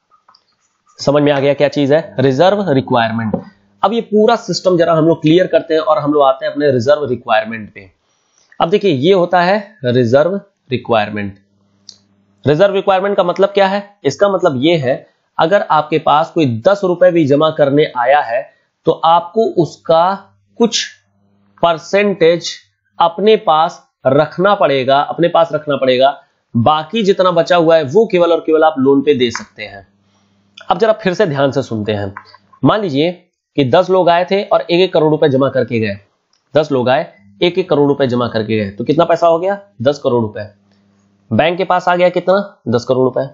समझ में आ गया क्या चीज है? Reserve requirement. अब ये पूरा सिस्टम जरा हम लोग क्लियर करते हैं और हम लोग आते हैं अपने रिजर्व रिक्वायरमेंट पे। अब देखिए, ये होता है रिजर्व रिक्वायरमेंट। रिजर्व रिक्वायरमेंट का मतलब क्या है? इसका मतलब यह है, अगर आपके पास कोई दस रुपए भी जमा करने आया है तो आपको उसका कुछ परसेंटेज अपने पास रखना पड़ेगा, अपने पास रखना पड़ेगा। बाकी जितना बचा हुआ है वो केवल और केवल आप लोन पे दे सकते हैं। अब जरा फिर से ध्यान से सुनते हैं। मान लीजिए कि दस लोग आए थे और एक एक करोड़ रुपए जमा करके गए। दस लोग आए, एक एक करोड़ रुपए जमा करके गए, तो कितना पैसा हो गया? दस करोड़ रुपए। बैंक के पास आ गया कितना? दस करोड़ रुपए।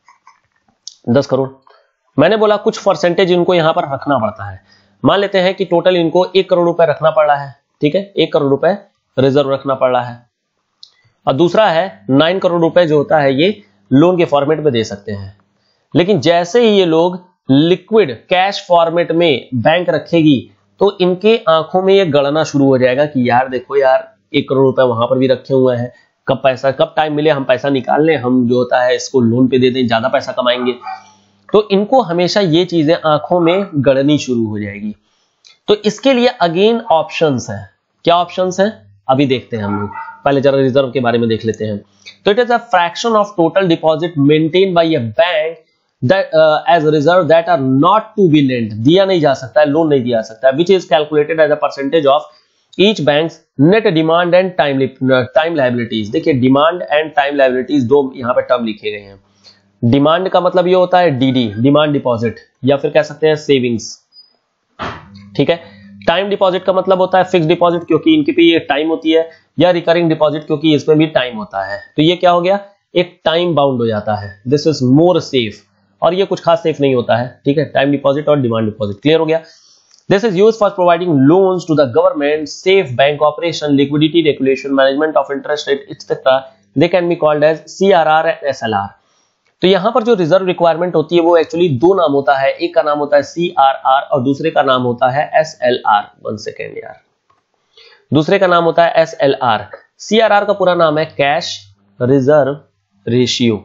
दस करोड़। मैंने बोला कुछ परसेंटेज इनको यहां पर रखना पड़ता है। मान लेते हैं कि टोटल इनको एक करोड़ रुपए रखना पड़ रहा है, ठीक है, एक करोड़ रुपए रिजर्व रखना पड़ रहा है। और दूसरा है नाइन करोड़ रुपए जो होता है ये लोन के फॉर्मेट में दे सकते हैं। लेकिन जैसे ही ये लोग लिक्विड कैश फॉर्मेट में बैंक रखेगी तो इनके आंखों में ये गड़ना शुरू हो जाएगा कि यार देखो यार, एक करोड़ रुपए वहां पर भी रखे हुए हैं, कब पैसा कब टाइम मिले हम पैसा निकाल लें, हम जो होता है इसको लोन पे दे दें, ज्यादा पैसा कमाएंगे। तो इनको हमेशा ये चीजें आंखों में गड़नी शुरू हो जाएगी। तो इसके लिए अगेन ऑप्शंस हैं। क्या ऑप्शंस हैं अभी देखते हैं हम लोग। पहले जरा रिजर्व के बारे में देख लेते हैं। तो it is a fraction of total deposit maintain by a bank that as reserve that are not to be lent, दिया नहीं जा सकता है, लोन नहीं दिया जा सकता है, which is calculated as a percentage of each banks net demand and time time liabilities. देखिए, डिमांड एंड टाइम लायबिलिटीज दो यहां पर टर्म लिखे गए हैं। डिमांड का मतलब ये होता है डीडी, डिमांड डिपॉजिट, या फिर कह सकते हैं सेविंग्स, ठीक है। टाइम डिपॉजिट का मतलब होता है फिक्स डिपॉजिट, क्योंकि इनके पे ये टाइम होती है, या रिकरिंग डिपॉजिट, क्योंकि इसमें भी टाइम होता है, तो ये क्या हो गया, एक टाइम बाउंड हो जाता है, दिस इज मोर सेफ, और ये कुछ खास सेफ नहीं होता है, ठीक है, टाइम डिपॉजिट और डिमांड डिपॉजिट, क्लियर हो गया। This is used for providing loans to the government, safe bank operation, liquidity regulation, management of interest rate etcetera, they can be called as CRR and SLR. तो यहां पर जो reserve requirement होती है वो actually दो नाम होता है, एक का नाम होता है सीआरआर और दूसरे का नाम होता है एसएलआर। वन सेकेंड यार, दूसरे का नाम होता है एसएलआर। सीआरआर का पूरा नाम है cash reserve ratio,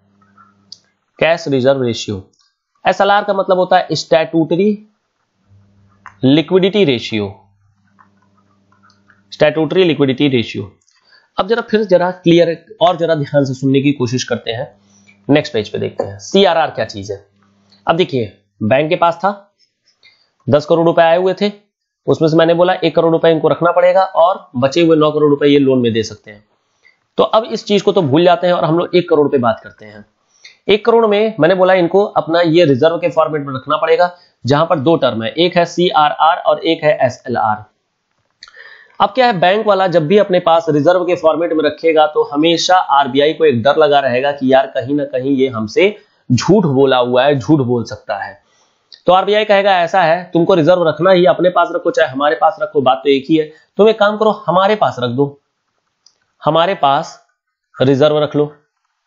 cash reserve ratio. SLR का मतलब होता है statutory liquidity ratio, statutory liquidity ratio. अब जरा फिर जरा क्लियर और जरा ध्यान से सुनने की कोशिश करते हैं, नेक्स्ट पेज पे देखते हैं सीआरआर क्या चीज है। अब देखिए, बैंक के पास था दस करोड़ रुपए आए हुए थे, उसमें से मैंने बोला एक करोड़ रुपए इनको रखना पड़ेगा और बचे हुए नौ करोड़ रुपए ये लोन में दे सकते हैं। तो अब इस चीज को तो भूल जाते हैं और हम लोग एक करोड़ पे बात करते हैं। एक करोड़ में मैंने बोला इनको अपना ये रिजर्व के फॉर्मेट में रखना पड़ेगा, जहां पर दो टर्म है, एक है सीआरआर और एक है एसएलआर। अब क्या है, बैंक वाला जब भी अपने पास रिजर्व के फॉर्मेट में रखेगा तो हमेशा आरबीआई को एक डर लगा रहेगा कि यार कहीं ना कहीं ये हमसे झूठ बोला हुआ है, झूठ बोल सकता है। तो आरबीआई कहेगा ऐसा है, तुमको रिजर्व रखना ही अपने पास रखो चाहे हमारे पास रखो, बात तो एक ही है। तुम एक काम करो, हमारे पास रख दो, हमारे पास रिजर्व रख लो,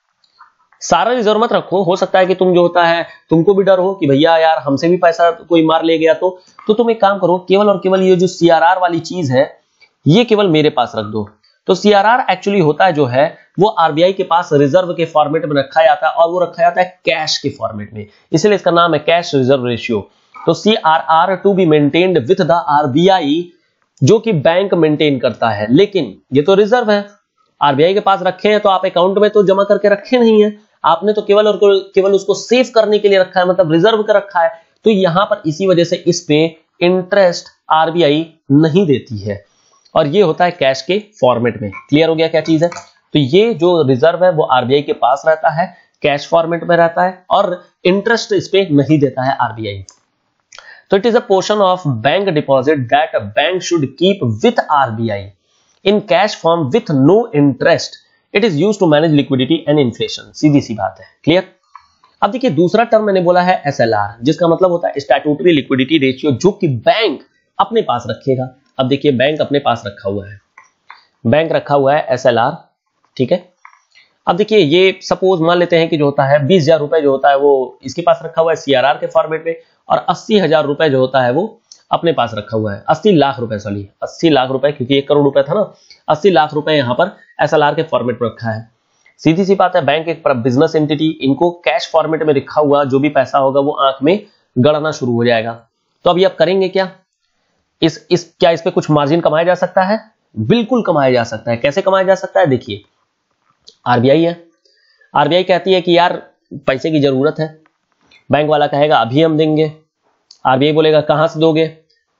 सारा रिजर्व मत रखो। हो सकता है कि तुम जो होता है तुमको भी डर हो कि भैया यार हमसे भी पैसा कोई मार ले गया तो तो तुम एक काम करो, केवल और केवल ये जो सीआरआर वाली चीज है ये केवल मेरे पास रख दो। तो सीआरआर एक्चुअली होता है जो है वो आरबीआई के पास रिजर्व के फॉर्मेट में रखा जाता है और वो रखा जाता है कैश के फॉर्मेट में, इसलिए इसका नाम है कैश रिजर्व रेशियो। तो CRR to be maintained with the RBI, जो कि बैंक मेंटेन करता है, लेकिन ये तो रिजर्व है, आरबीआई के पास रखे हैं तो आप अकाउंट में तो जमा करके रखे नहीं है, आपने तो केवल और केवल उसको सेव करने के लिए रखा है, मतलब रिजर्व कर रखा है। तो यहां पर इसी वजह से इस पे इंटरेस्ट आरबीआई नहीं देती है और ये होता है कैश के फॉर्मेट में। क्लियर हो गया क्या चीज है? तो ये जो रिजर्व है वो आरबीआई के पास रहता है, कैश फॉर्मेट में रहता है और इंटरेस्ट इस पे नहीं देता है आरबीआई। तो it is a portion of bank deposit that a bank should keep with RBI in cash form with no interest. It is used to manage liquidity and inflation. सीधी सी बात है, क्लियर। अब देखिए दूसरा टर्म मैंने बोला है एसएलआर, जिसका मतलब होता है स्टैट्यूटरी लिक्विडिटी रेशियो, जो कि बैंक अपने पास रखेगा। अब देखिए बैंक अपने पास रखा हुआ है, बैंक रखा हुआ है एसएलआर, ठीक है। अब देखिए ये सपोज मान लेते हैं कि जो होता है बीस हजार रुपए जो होता है वो इसके पास रखा हुआ है सीआरआर के फॉर्मेट में, और अस्सी हजार रुपए जो होता है वो अपने पास रखा हुआ है। अस्सी लाख रुपए सॉरी अस्सी लाख रुपए, क्योंकि एक करोड़ रुपए था ना, अस्सी लाख रुपए यहां पर एसएलआर के फॉर्मेट में रखा है। सीधी सी बात है, बैंक एक बिजनेस एंटिटी, इनको कैश फॉर्मेट में रखा हुआ जो भी पैसा होगा वो आंख में गड़ना शुरू हो जाएगा। तो अभी आप करेंगे क्या, इस इस क्या इस पे कुछ मार्जिन कमाया जा सकता है? बिल्कुल कमाया जा सकता है। कैसे कमाया जा सकता है? देखिए आरबीआई है, आरबीआई कहती है कि यार पैसे की जरूरत है, बैंक वाला कहेगा अभी हम देंगे, आरबीआई बोलेगा कहां से दोगे,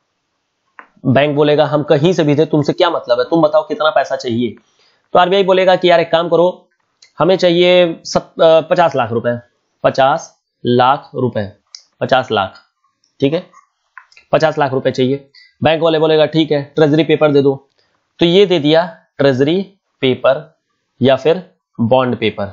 बैंक बोलेगा हम कहीं से भी दे, तुमसे क्या मतलब है, तुम बताओ कितना पैसा चाहिए। तो आरबीआई बोलेगा कि यार एक काम करो, हमें चाहिए पचास लाख रुपए, पचास लाख रुपए, पचास लाख, ठीक है, पचास लाख रुपए चाहिए। बैंक वाले बोलेगा ठीक है ट्रेजरी पेपर दे दो, तो ये दे दिया ट्रेजरी पेपर या फिर बॉन्ड पेपर।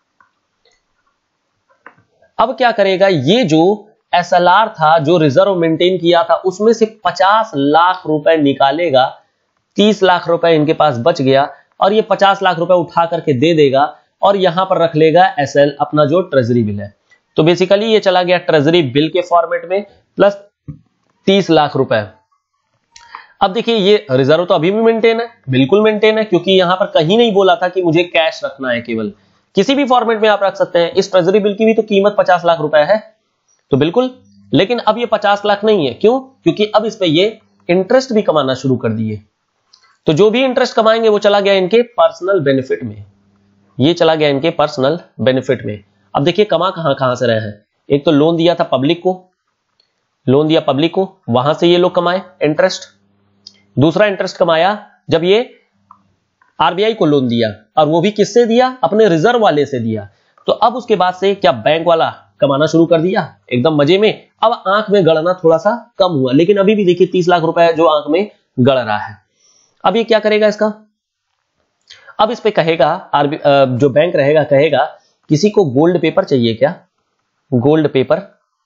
अब क्या करेगा, ये जो एसएलआर था जो रिजर्व मेंटेन किया था उसमें से पचास लाख रुपए निकालेगा, तीस लाख रुपए इनके पास बच गया और ये पचास लाख रुपए उठा करके दे देगा और यहां पर रख लेगा एसएल अपना जो ट्रेजरी बिल है। तो बेसिकली ये चला गया ट्रेजरी बिल के फॉर्मेट में प्लस तीस लाख रुपए। अब देखिए ये रिजर्व तो अभी भी मेंटेन है, बिल्कुल मेंटेन है, क्योंकि यहां पर कहीं नहीं बोला था कि मुझे कैश रखना है, केवल किसी भी फॉर्मेट में आप रख सकते हैं। इस ट्रेजरी बिल की भी तो कीमत पचास लाख रुपए है, तो बिल्कुल, लेकिन अब ये पचास लाख नहीं है, क्यों? क्योंकि अब इस पे ये इंटरेस्ट भी कमाना शुरू कर दिए। तो जो भी इंटरेस्ट कमाएंगे वो चला गया इनके पर्सनल बेनिफिट में, ये चला गया इनके पर्सनल बेनिफिट में। अब देखिए कमा कहां कहां से रहे हैं, एक तो लोन दिया था पब्लिक को, लोन दिया पब्लिक को, वहां से ये लोग कमाए इंटरेस्ट। दूसरा इंटरेस्ट कमाया जब ये आरबीआई को लोन दिया, और वो भी किससे दिया? अपने रिजर्व वाले से दिया। तो अब उसके बाद से क्या बैंक वाला कमाना शुरू कर दिया एकदम मजे में। अब आंख में गड़ना थोड़ा सा कम हुआ, लेकिन अभी भी देखिए तीस लाख रुपए जो आंख में गड़ रहा है। अब ये क्या करेगा, इसका अब इस पे कहेगा आरबी जो बैंक रहेगा कहेगा किसी को गोल्ड पेपर चाहिए क्या, गोल्ड पेपर।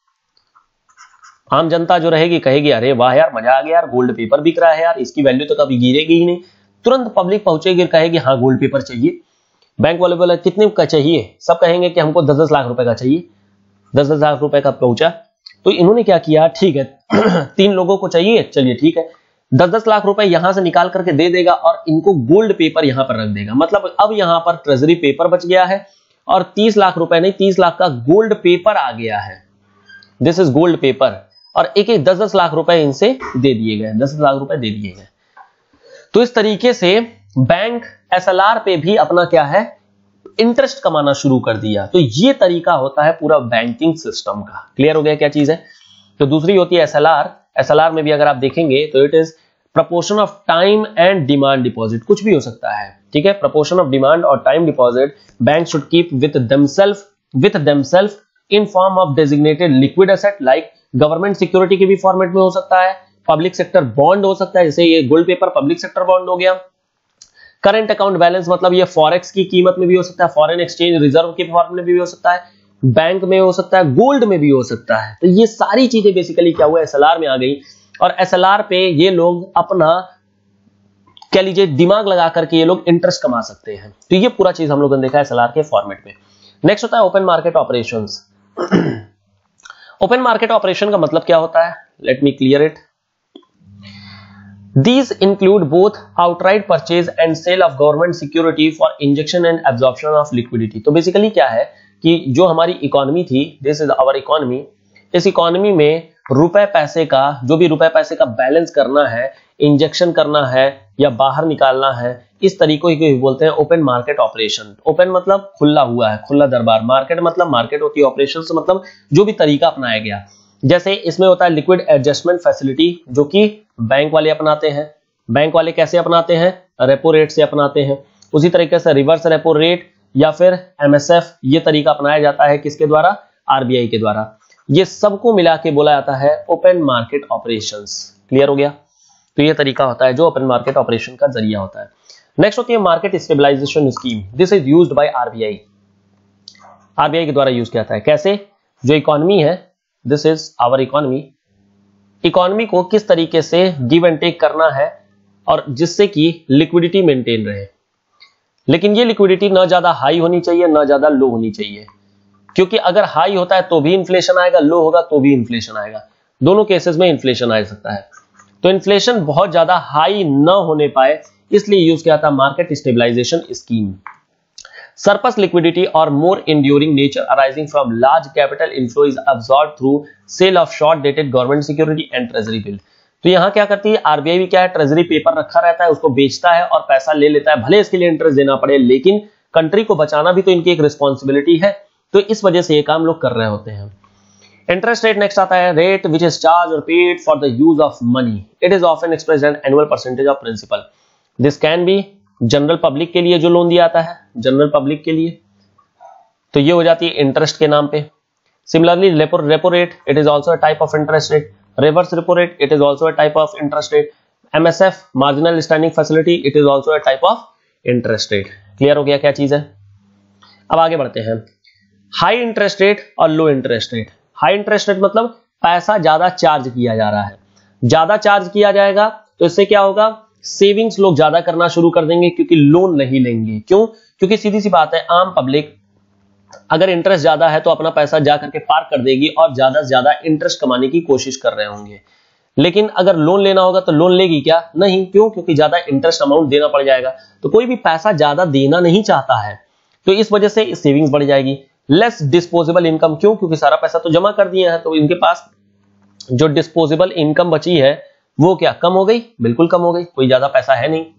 आम जनता जो रहेगी कहेगी अरे वाह यार मजा आ गया यार, गोल्ड पेपर बिक रहा है यार, इसकी वैल्यू तो कभी गिरेगी ही नहीं। तुरंत पब्लिक पहुंचेगी, कहेगी हाँ गोल्ड पेपर चाहिए। बैंक वाले बोले कितने का चाहिए, सब कहेंगे कि हमको दस दस लाख रुपए का चाहिए। दस दस लाख रुपए का पहुंचा तो इन्होंने क्या किया, ठीक है तीन लोगों को चाहिए, चलिए ठीक है, दस दस लाख रुपए यहां से निकाल करके दे देगा और इनको गोल्ड पेपर यहां पर रख देगा। मतलब अब यहां पर ट्रेजरी पेपर बच गया है और तीस लाख रुपए नहीं तीस लाख का गोल्ड पेपर आ गया है। This is gold paper. और एक एक दस दस लाख रुपए इनसे दे दिए गए, दस दस लाख रुपए दे दिए गए। तो इस तरीके से बैंक एसएलआर पे भी अपना क्या है, इंटरेस्ट कमाना शुरू कर दिया। तो ये तरीका होता है पूरा बैंकिंग सिस्टम का। क्लियर हो गया क्या चीज है। तो दूसरी होती है एसएलआर। एसएलआर में भी अगर आप देखेंगे तो it is proportion of time and demand deposit, कुछ भी हो सकता है, ठीक है। प्रपोर्शन ऑफ डिमांड और time deposit bank should keep with themselves with themselves in form of designated liquid asset, like government security के भी फॉर्मेट में हो सकता है, पब्लिक सेक्टर बॉन्ड हो सकता है, जैसे ये gold paper public sector bond हो गया। करंट अकाउंट बैलेंस मतलब ये फॉरेक्स की कीमत में भी हो सकता है, फॉरेन एक्सचेंज रिजर्व के फॉर्म में भी हो सकता है, बैंक में हो सकता है, गोल्ड में भी हो सकता है। तो ये सारी चीजें बेसिकली क्या हुआ एसएलआर में आ गई और एसएलआर पे ये लोग अपना कह लीजिए दिमाग लगा करके ये लोग इंटरेस्ट कमा सकते हैं। तो ये पूरा चीज हम लोगों ने देखा एसएलआर के फॉर्मेट में। नेक्स्ट होता है open market operations. Open market operation का मतलब क्या होता है, let me clear it. These include both outright purchase and sale of government security for injection and absorption of liquidity। तो बेसिकली क्या है कि जो हमारी इकोनॉमी थी, दिस इज आवर इकोनॉमी, इस इकोनॉमी में रुपए पैसे का जो भी रुपए पैसे का बैलेंस करना है, इंजेक्शन करना है या बाहर निकालना है, इस तरीकों को बोलते हैं ओपन मार्केट ऑपरेशन। ओपन मतलब खुला हुआ है, खुला दरबार। मार्केट मतलब मार्केट होती है, ऑपरेशन मतलब जो भी तरीका अपनाया गया। जैसे इसमें होता है लिक्विड एडजस्टमेंट फैसिलिटी जो कि बैंक वाले अपनाते हैं। बैंक वाले कैसे अपनाते हैं, रेपो रेट से अपनाते हैं। उसी तरीके से रिवर्स रेपो रेट या फिर एमएसएफ ये तरीका अपनाया जाता है किसके द्वारा, आरबीआई के द्वारा। ये सबको मिला के बोला जाता है ओपन मार्केट ऑपरेशंस। क्लियर हो गया। तो ये तरीका होता है जो ओपन मार्केट ऑपरेशन का जरिया होता है। नेक्स्ट होती है market stabilization scheme. This is used by RBI. RBI के द्वारा यूज किया जाता है। कैसे, जो इकोनॉमी है, this is our economy, economy को किस तरीके से गिव एंड टेक करना है और जिससे कि लिक्विडिटी मेंटेन रहे। लेकिन ये लिक्विडिटी ना ज्यादा हाई होनी चाहिए ना ज्यादा लो होनी चाहिए, क्योंकि अगर हाई होता है तो भी इन्फ्लेशन आएगा, लो होगा तो भी इन्फ्लेशन आएगा। दोनों केसेस में इन्फ्लेशन आ सकता है। तो इन्फ्लेशन बहुत ज्यादा हाई ना होने पाए इसलिए यूज किया था market stabilization scheme. Surplus liquidity or more enduring nature arising from large capital inflow is absorbed through sale of short dated government security and treasury bill। तो यहां क्या करती है आरबीआई भी, क्या है, ट्रेजरी पेपर रखा रहता है, उसको बेचता है और पैसा ले लेता है, भले इसके लिए इंटरेस्ट देना पड़े, लेकिन कंट्री को बचाना भी तो इनकी एक रिस्पॉन्सिबिलिटी है। तो इस वजह से ये काम लोग कर रहे होते हैं। इंटरेस्ट रेट नेक्स्ट आता है, rate which is charge or paid for the use of money. It is often expressed an annual percentage of principal. This can be general public के लिए जो लोन दिया जाता है, जनरल पब्लिक के लिए, तो ये हो जाती है इंटरेस्ट के नाम पे। Similarly repo repo rate, it is also a type of interest rate. Reverse repo rate, it is also a type of interest rate. MSF, marginal standing facility, it is also a type of interest rate. Clear हो गया क्या चीज है। अब आगे बढ़ते हैं। High interest rate और low interest rate. High interest rate मतलब पैसा ज्यादा चार्ज किया जा रहा है, ज्यादा चार्ज किया जाएगा तो इससे क्या होगा, सेविंग्स लोग ज्यादा करना शुरू कर देंगे क्योंकि लोन नहीं लेंगे। क्यों, क्योंकि सीधी सी बात है, आम पब्लिक अगर इंटरेस्ट ज्यादा है तो अपना पैसा जा करके पार्क कर देगी और ज्यादा से ज्यादा इंटरेस्ट कमाने की कोशिश कर रहे होंगे। लेकिन अगर लोन लेना होगा तो लोन लेगी क्या, नहीं। क्यों, क्योंकि ज्यादा इंटरेस्ट अमाउंट देना पड़ जाएगा। तो कोई भी पैसा ज्यादा देना नहीं चाहता है, तो इस वजह से सेविंग्स बढ़ जाएगी। लेस डिस्पोजेबल इनकम, क्यों, क्योंकि सारा पैसा तो जमा कर दिए हैं, तो इनके पास जो डिस्पोजेबल इनकम बची है वो क्या कम हो गई, बिल्कुल कम हो गई, कोई ज्यादा पैसा है नहीं।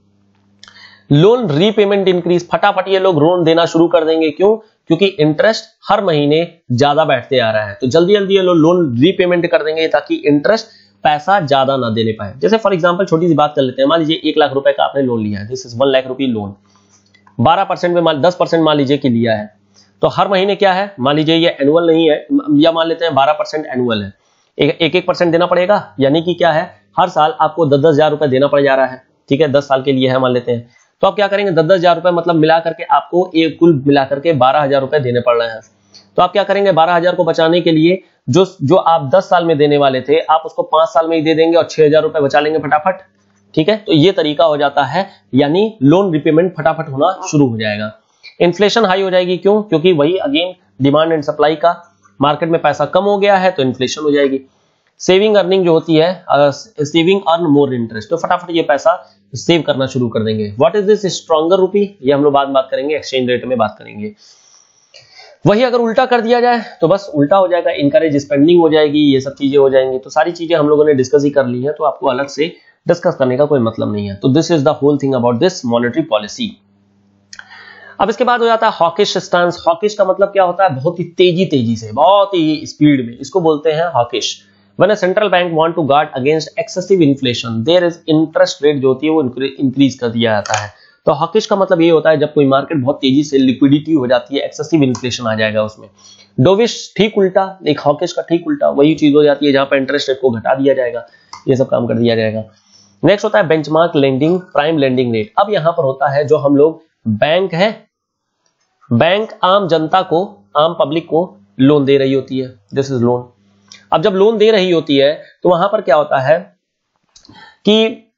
लोन रीपेमेंट इंक्रीज, फटाफट ये लोग लोन देना शुरू कर देंगे। क्यों, क्योंकि इंटरेस्ट हर महीने ज्यादा बैठते आ रहा है, तो जल्दी जल्दी ये लोग लोन रीपेमेंट कर देंगे ताकि इंटरेस्ट पैसा ज्यादा ना देने पाए। जैसे फॉर एग्जांपल छोटी सी बात कर लेते हैं, मान लीजिए एक लाख रुपए का आपने लोन लिया है, this is one lakh rupee loan, बारह परसेंट में मान दस परसेंट मान लीजिए कि लिया है, तो हर महीने क्या है, मान लीजिए ये एनुअल नहीं है, या मान लेते हैं बारह परसेंट एनुअल है, एक एक परसेंट देना पड़ेगा, यानी कि क्या है, हर साल आपको दस दस हजार रुपए देना पड़ जा रहा है। ठीक है, दस साल के लिए है मान लेते हैं, तो आप क्या करेंगे, दस दस हजार रुपए मतलब मिला करके आपको एक कुल मिला करके बारह हजार रुपए देने पड़ रहे हैं। तो आप क्या करेंगे, बारह हजार को बचाने के लिए जो जो आप दस साल में देने वाले थे आप उसको पांच साल में ही दे देंगे और छह हजार रुपए बचा लेंगे फटाफट। ठीक है, तो ये तरीका हो जाता है, यानी लोन रिपेमेंट फटाफट होना शुरू हो जाएगा। इन्फ्लेशन हाई हो जाएगी, क्यों? क्योंकि वही अगेन डिमांड एंड सप्लाई का, मार्केट में पैसा कम हो गया है तो इन्फ्लेशन हो जाएगी। सेविंग अर्निंग जो होती है, सेविंग अर्न मोर इंटरेस्ट, तो फटाफट ये पैसा सेव करना शुरू कर देंगे। व्हाट इज दिस स्ट्रॉन्गर रूपी, ये हम लोग बाद बात करेंगे, एक्सचेंज रेट में बात करेंगे। वही अगर उल्टा कर दिया जाए तो बस उल्टा हो जाएगा, इनकरेज स्पेंडिंग हो जाएगी, ये सब चीजें हो जाएंगी। तो सारी चीजें हम लोगों ने डिस्कस ही कर ली है, तो आपको अलग से डिस्कस करने का कोई मतलब नहीं है। तो this is the whole thing about this monetary policy. अब इसके बाद हो जाता है हॉकिश स्टांस। हॉकिश का मतलब क्या होता है, बहुत ही तेजी तेजी से, बहुत ही स्पीड में, इसको बोलते हैं hawkish. When a central bank want to guard against excessive inflation, there is interest rate जो होती है वो इंक्रीज कर दिया जाता है। तो हॉकिश का मतलब ये होता है जब कोई मार्केट बहुत तेजी से लिक्विडिटी हो जाती है, एक्सेसिव इन्फ्लेशन आ जाएगा उसमें। डोविश ठीक उल्टा, एक हॉकिश का ठीक उल्टा वही चीज हो जाती है जहां पर इंटरेस्ट रेट को घटा दिया जाएगा, ये सब काम कर दिया जाएगा। नेक्स्ट होता है benchmark lending, prime lending rate. अब यहां पर होता है जो हम लोग बैंक है, बैंक आम जनता को, आम पब्लिक को लोन दे रही होती है, दिस इज लोन। अब जब लोन दे रही होती है तो वहां पर क्या होता है कि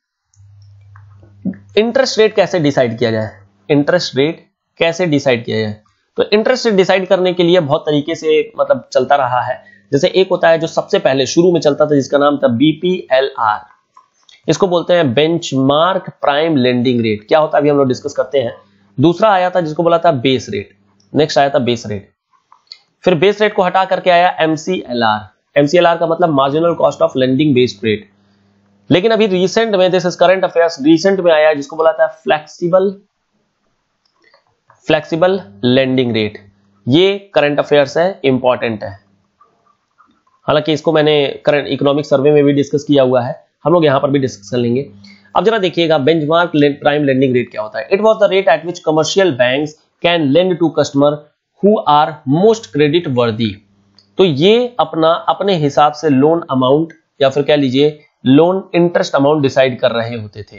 इंटरेस्ट रेट कैसे डिसाइड किया जाए, इंटरेस्ट रेट कैसे डिसाइड किया जाए। तो इंटरेस्ट रेट डिसाइड करने के लिए बहुत तरीके से मतलब चलता रहा है। जैसे एक होता है जो सबसे पहले शुरू में चलता था जिसका नाम था बीपीएलआर, इसको बोलते हैं बेंचमार्क प्राइम लेंडिंग रेट। क्या होता है अभी हम लोग डिस्कस करते हैं। दूसरा आया था जिसको बोला था बेस रेट, नेक्स्ट आया था बेस रेट। फिर बेस रेट को हटा करके आया एमसीएलआर। एमसीएलआर का मतलब marginal cost of lending based rate. लेकिन अभी रिसेंट में, this is current affairs, recent में आया जिसको बोला था फ्लेक्सिबल फ्लेक्सिबल लेंडिंग रेट। ये करंट अफेयर्स है, इंपॉर्टेंट है। हालांकि इसको मैंने करंट इकोनॉमिक सर्वे में भी डिस्कस किया हुआ है, हम लोग यहां पर भी डिस्कस कर लेंगे। अब जरा देखिएगा बेंचमार्क प्राइम लेंडिंग रेट क्या होता है। It was the rate at which commercial banks can lend to customer who are most creditworthy. तो ये अपना अपने हिसाब से लोन अमाउंट या फिर कह लीजिए लोन इंटरेस्ट अमाउंट डिसाइड कर रहे होते थे।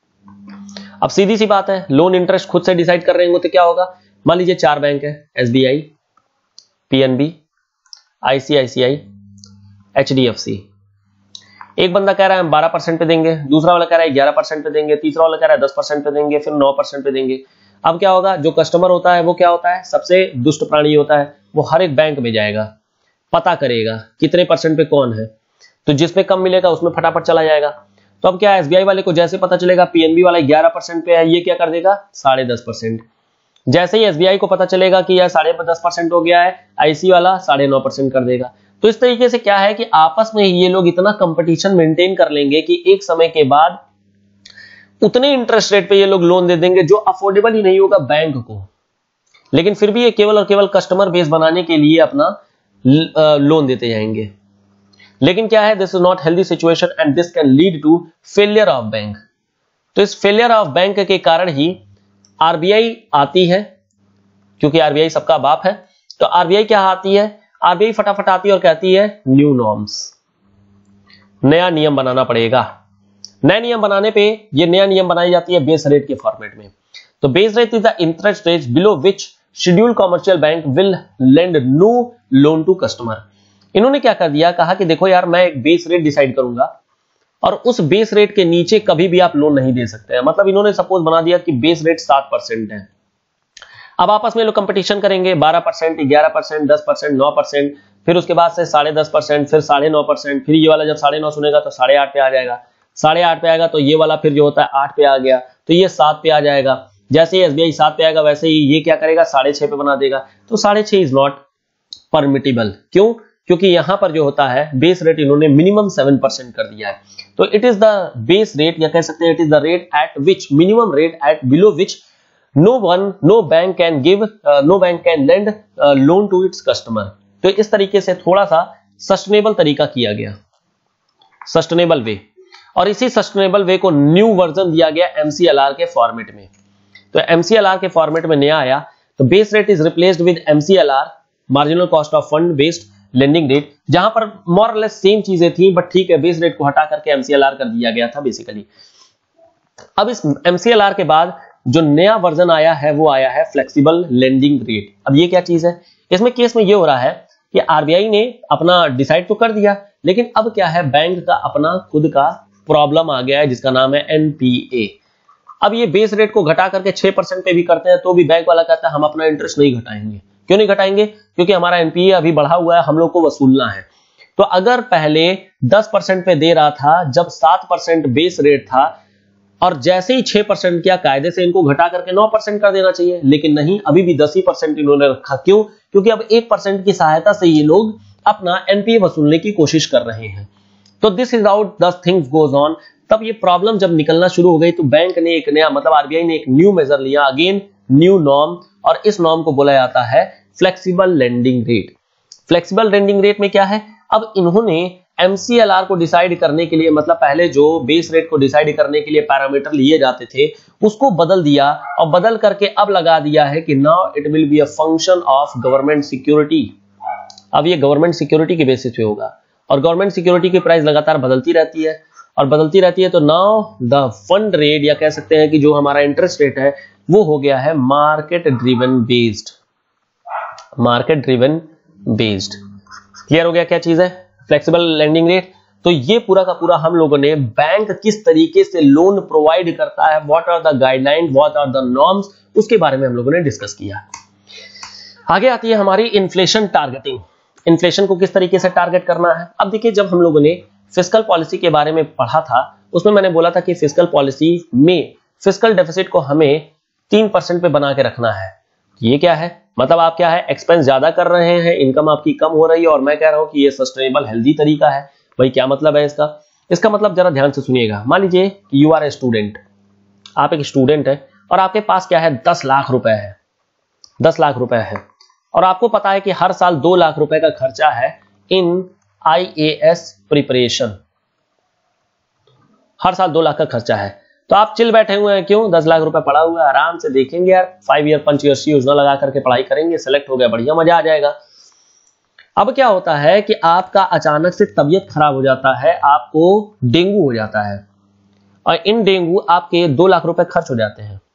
अब सीधी सी बात है, लोन इंटरेस्ट खुद से डिसाइड कर रहे होंगे तो क्या होगा। मान लीजिए चार बैंक है, एसबीआई, पीएनबी, आईसीआईसीआई, एचडीएफसी। एक बंदा कह रहा है हम बारह परसेंट पे देंगे, दूसरा वाला कह रहा है ग्यारह परसेंट पे देंगे, तीसरा वाला कह रहा है दस परसेंट पे देंगे, फिर नौ परसेंट पे देंगे। अब क्या होगा, जो कस्टमर होता है वो क्या होता है, सबसे दुष्ट प्राणी होता है, वो हर एक बैंक में जाएगा, पता करेगा कितने परसेंट पे कौन है, तो जिसपे कम मिलेगा उसमें फटाफट चला जाएगा। तो अब क्या है, एसबीआई वाले को जैसे पता चलेगा पीएनबी वाला ग्यारह परसेंट पे है, ये क्या कर देगा, साढ़े दस परसेंट। जैसे ही एसबीआई को पता चलेगा कि यार साढ़े दस परसेंट हो गया है, आईसी वाला साढ़े नौ परसेंट कर देगा। तो इस तरीके से क्या है कि आपस में ये लोग इतना कंपटीशन मेंटेन कर लेंगे कि एक समय के बाद उतने इंटरेस्ट रेट पे ये लोग लोन दे देंगे जो अफोर्डेबल ही नहीं होगा बैंक को, लेकिन फिर भी ये केवल और केवल कस्टमर बेस बनाने के लिए अपना लोन देते जाएंगे। लेकिन क्या है, this is not healthy situation and this can lead to failure of bank. तो इस फेलियर ऑफ बैंक के कारण ही आरबीआई आती है, क्योंकि आरबीआई सबका बाप है। तो आरबीआई क्या आती है, आरबीआई फटाफट आती है और कहती है न्यू नॉर्म्स, नया नियम बनाना पड़ेगा। नए नियम बनाने पे ये नया नियम बनाई जाती है बेस रेट के फॉर्मेट में। तो base rate is the interest rate below which schedule commercial bank will lend no loan to customer. इन्होंने क्या कर दिया, कहा कि देखो यार मैं एक बेस रेट डिसाइड करूंगा और उस बेस रेट के नीचे कभी भी आप लोन नहीं दे सकते हैं। मतलब इन्होंने सपोज बना दिया कि बेस रेट सात परसेंट है। अब आपस में लोग कंपटीशन करेंगे, बारह परसेंट, ग्यारह परसेंट, दस परसेंट, नौ परसेंट, फिर उसके बाद से साढ़े दस परसेंट, फिर साढ़े नौ परसेंट, फिर ये वाला जब साढ़े नौ सुनेगा तो साढ़े आठ पे आ जाएगा, साढ़े आठ पे आएगा तो ये वाला फिर जो होता है आठ पे आ गया, तो ये सात पे आ जाएगा। जैसे ही एसबीआई सात पे आएगा वैसे ही ये क्या करेगा, साढ़े छह पे बना देगा। तो साढ़े छह इज नॉट परमिटेबल। क्यों? क्योंकि यहां पर जो होता है बेस रेट इन्होंने मिनिमम सेवन परसेंट कर दिया है। तो it is the base rate, या कह सकते हैं it is the rate at which, minimum rate at below which no one no bank can give no bank can lend loan to its customer. तो इस तरीके से थोड़ा सा सस्टेनेबल तरीका किया गया, सस्टेनेबल वे, और इसी सस्टेनेबल वे को न्यू वर्जन दिया गया एमसीएलआर के फॉर्मेट में। तो एमसीएलआर के फॉर्मेट में नया आया, तो base rate is replaced with MCLR, marginal cost of fund based lending rate, जहां पर मोर और लेस सेम चीजें थी, बट ठीक है बेस रेट को हटा करके एमसीएलआर कर दिया गया था बेसिकली। अब इस एमसीएलआर के बाद जो नया वर्जन आया है वो आया है फ्लेक्सिबल लेंडिंग रेट। अब ये क्या चीज है, इसमें केस में ये हो रहा है कि आरबीआई ने अपना डिसाइड तो कर दिया, लेकिन अब क्या है, बैंक का अपना खुद का प्रॉब्लम आ गया है जिसका नाम है एनपीए। अब ये बेस रेट को घटा करके छह परसेंट पे भी करते हैं तो भी बैंक वाला कहता है हम अपना इंटरेस्ट नहीं घटाएंगे। क्यों नहीं घटाएंगे? क्योंकि हमारा एनपीए अभी बढ़ा हुआ है, हम लोग को वसूलना है। तो अगर पहले दस परसेंट पे दे रहा था जब सात परसेंट बेस रेट था, और जैसे ही छह परसेंट किया, कायदे से इनको घटा करके नौ परसेंट कर देना चाहिए, लेकिन नहीं, अभी भी दस ही परसेंट इन्होंने रखा। क्यों? क्योंकि अब एक परसेंट की सहायता से ये लोग अपना एनपीए वसूलने की कोशिश कर रहे हैं। तो this is how the things goes on. तब ये प्रॉब्लम जब निकलना शुरू हो गई तो बैंक ने एक नया, मतलब आरबीआई ने एक न्यू मेजर लिया, अगेन न्यू नॉर्म, और इस नॉर्म को बोला जाता है flexible lending rate. Flexible lending rate में क्या है, अब इन्होंने एमसीएलआर को डिसाइड करने के लिए, मतलब पहले जो बेस रेट को डिसाइड करने के लिए पैरामीटर लिए जाते थे उसको बदल दिया, और बदल करके अब लगा दिया है कि now it will be a function of government security. अब ये गवर्नमेंट सिक्योरिटी के बेसिस पे होगा, और गवर्नमेंट सिक्योरिटी की प्राइस लगातार बदलती रहती है और बदलती रहती है। तो नाउ द फंड रेट, या कह सकते हैं कि जो हमारा इंटरेस्ट रेट है वो हो गया है market driven based. Market driven based clear हो गया क्या चीज है फ्लेक्सिबल लेंडिंग रेट। तो ये पूरा का पूरा हम लोगों ने बैंक किस तरीके से लोन प्रोवाइड करता है, what are the guideline, what are the norms, उसके बारे में हम लोगों ने डिस्कस किया। आगे आती है हमारी इन्फ्लेशन टारगेटिंग। इन्फ्लेशन को किस तरीके से टारगेट करना है। अब देखिए, जब हम लोगों ने फिस्कल पॉलिसी के बारे में पढ़ा था उसमें मैंने बोला था कि फिस्कल पॉलिसी में फिस्कल डेफिसिट को हमें तीन परसेंट पे बना के रखना है। ये क्या है, मतलब आप क्या है, एक्सपेंस ज्यादा कर रहे हैं, इनकम आपकी कम हो रही है, और मैं कह रहा हूं कि ये सस्टेनेबल हेल्दी तरीका है। भाई क्या मतलब है इसका? इसका मतलब जरा ध्यान से सुनिएगा। मान लीजिए कि यू आर ए स्टूडेंट, आप एक स्टूडेंट है और आपके पास क्या है, दस लाख रुपए है, दस लाख रुपए है, और आपको पता है कि हर साल दो लाख रुपए का खर्चा है इन आईएएस प्रिपरेशन, हर साल दो लाख का खर्चा है। तो आप चिल बैठे हुए हैं, क्यों? दस लाख रुपए पड़ा हुआ है, आराम से देखेंगे यार, फाइव ईयर पंचवर्षीय योजना लगा करके पढ़ाई करेंगे, सेलेक्ट हो गया, बढ़िया मजा आ जाएगा। अब क्या होता है कि आपका अचानक से तबीयत खराब हो जाता है, आपको डेंगू हो जाता है, और इन डेंगू आपके दो लाख रुपए खर्च हो जाते हैं,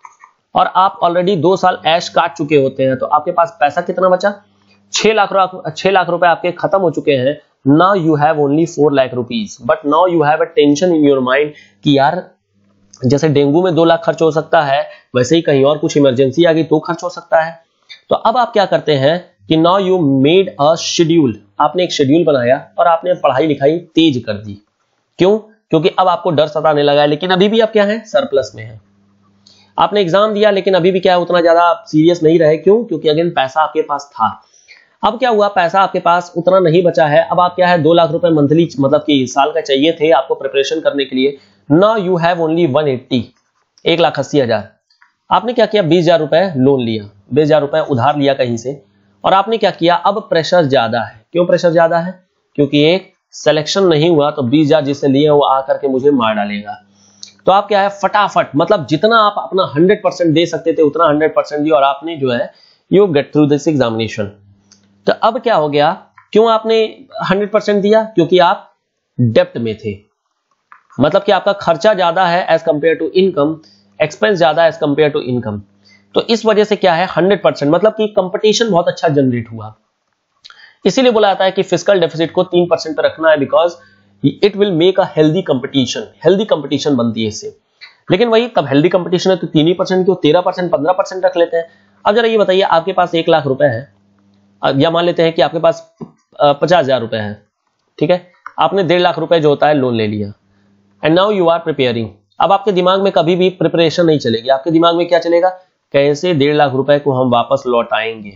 और आप ऑलरेडी दो साल ऐश काट चुके होते हैं। तो आपके पास पैसा कितना बचा? छह लाख छह लाख रुपए आपके खत्म हो चुके हैं। Now you have only four lakh rupees, but now you have a tension in your mind कि यार जैसे डेंगू में दो लाख खर्च हो सकता है, वैसे ही कहीं और कुछ इमरजेंसी आ गई तो खर्च हो सकता है। तो अब आप क्या करते हैं कि now you made a schedule, आपने एक शेड्यूल बनाया और आपने पढ़ाई लिखाई तेज कर दी। क्यों? क्योंकि अब आपको डर सताने लगा है, लेकिन अभी भी आप क्या है, सरप्लस में है। आपने एग्जाम दिया लेकिन अभी भी क्या है, उतना ज्यादा आप सीरियस नहीं रहे। क्यों? क्योंकि अगेन पैसा आपके पास था। अब क्या हुआ, पैसा आपके पास उतना नहीं बचा है। अब आप क्या है, दो लाख रुपए मंथली, मतलब कि साल का चाहिए थे आपको प्रिपरेशन करने के लिए। Now you have only one eighty, एक लाख अस्सी हजार। आपने क्या किया, बीस हजार रुपए लोन लिया, बीस हजार रुपए उधार लिया कहीं से, और आपने क्या किया, अब प्रेशर ज्यादा है। क्यों प्रेशर ज्यादा है? क्योंकि एक सिलेक्शन नहीं हुआ तो बीस हजार जिससे लिए वो आकर के मुझे मार डालेगा। तो आप क्या है, फटाफट, मतलब जितना आप अपना हंड्रेड परसेंट दे सकते थे उतना हंड्रेड परसेंट दिया, और आपने जो है you get through this examination. तो अब क्या हो गया, क्यों आपने हंड्रेड परसेंट दिया? क्योंकि आप डेप्ट में थे, मतलब कि आपका खर्चा ज्यादा है as compare to income, expense ज्यादा एज कंपेयर टू इनकम। तो इस वजह से क्या है, हंड्रेड परसेंट, मतलब कि कंपटीशन बहुत अच्छा जनरेट हुआ। इसीलिए बोला जाता है कि फिस्कल डेफिसिट को तीन परसेंट पर रखना है, because it will make a healthy competition, healthy competition बनती है इससे। लेकिन वही, तब हेल्दी कंपटीशन है तो तीन ही परसेंट क्यों, तेरह परसेंट पंद्रह परसेंट रख लेते हैं। अब जरा ये बताइए, आपके पास एक लाख रुपए है, या मान लेते हैं कि आपके पास पचास हजार रुपए है, ठीक है, आपने डेढ़ लाख रुपए जो होता है लोन ले लिया, and now you are preparing. अब आपके दिमाग में कभी भी प्रिपरेशन नहीं चलेगी, आपके दिमाग में क्या चलेगा, कैसे डेढ़ लाख रुपए को हम वापस लौटाएंगे।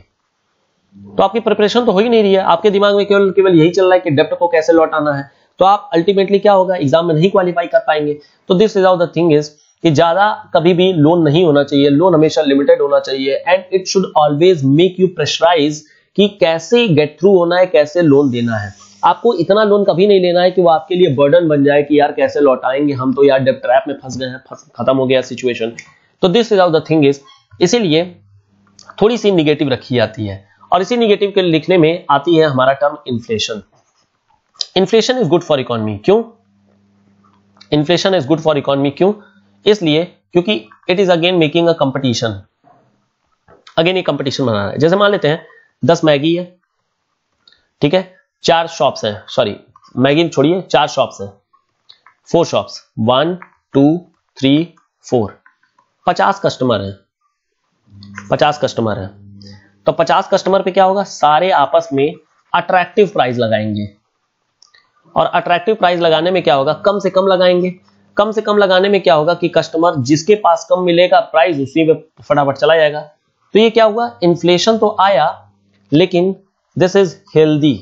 तो आपकी प्रिपरेशन तो हो ही नहीं रही है, आपके दिमाग में केवल केवल यही चल रहा है कि डेप्ट को कैसे लौटाना है। तो आप अल्टीमेटली क्या होगा, एग्जाम में नहीं क्वालिफाई कर पाएंगे। तो this is how the thing is कि ज्यादा कभी भी लोन नहीं होना चाहिए, लोन हमेशा लिमिटेड होना चाहिए, and it should always make you pressurise कि कैसे गेट थ्रू होना है, कैसे लोन देना है। आपको इतना लोन कभी नहीं लेना है कि वो आपके लिए बर्डन बन जाए कि यार कैसे लौटाएंगे, हम तो यार डेब्ट ट्रैप में फंस गए हैं, खत्म हो गया सिचुएशन। तो this is how the thing is, इसीलिए थोड़ी सी निगेटिव रखी जाती है, और इसी निगेटिव के लिखने में आती है हमारा term inflation. Inflation is good for economy. क्यों inflation is good for economy? क्यों? इसलिए क्योंकि it is again making a competition, अगेन ये कंपटीशन बना रहा है। जैसे मान लेते हैं दस मैगी है, ठीक है, चार शॉप्स हैं, सॉरी मैगी छोड़िए, चार शॉप्स हैं, four shops, one two three four, पचास कस्टमर हैं, पचास कस्टमर हैं, तो पचास कस्टमर पे क्या होगा, सारे आपस में अट्रैक्टिव प्राइस लगाएंगे, और अट्रैक्टिव प्राइस लगाने में क्या होगा, कम से कम लगाएंगे। कम से कम लगाने में क्या होगा कि कस्टमर जिसके पास कम मिलेगा प्राइस उसी में फटाफट चला जाएगा। तो ये क्या हुआ, इन्फ्लेशन तो आया लेकिन दिस इज हेल्दी,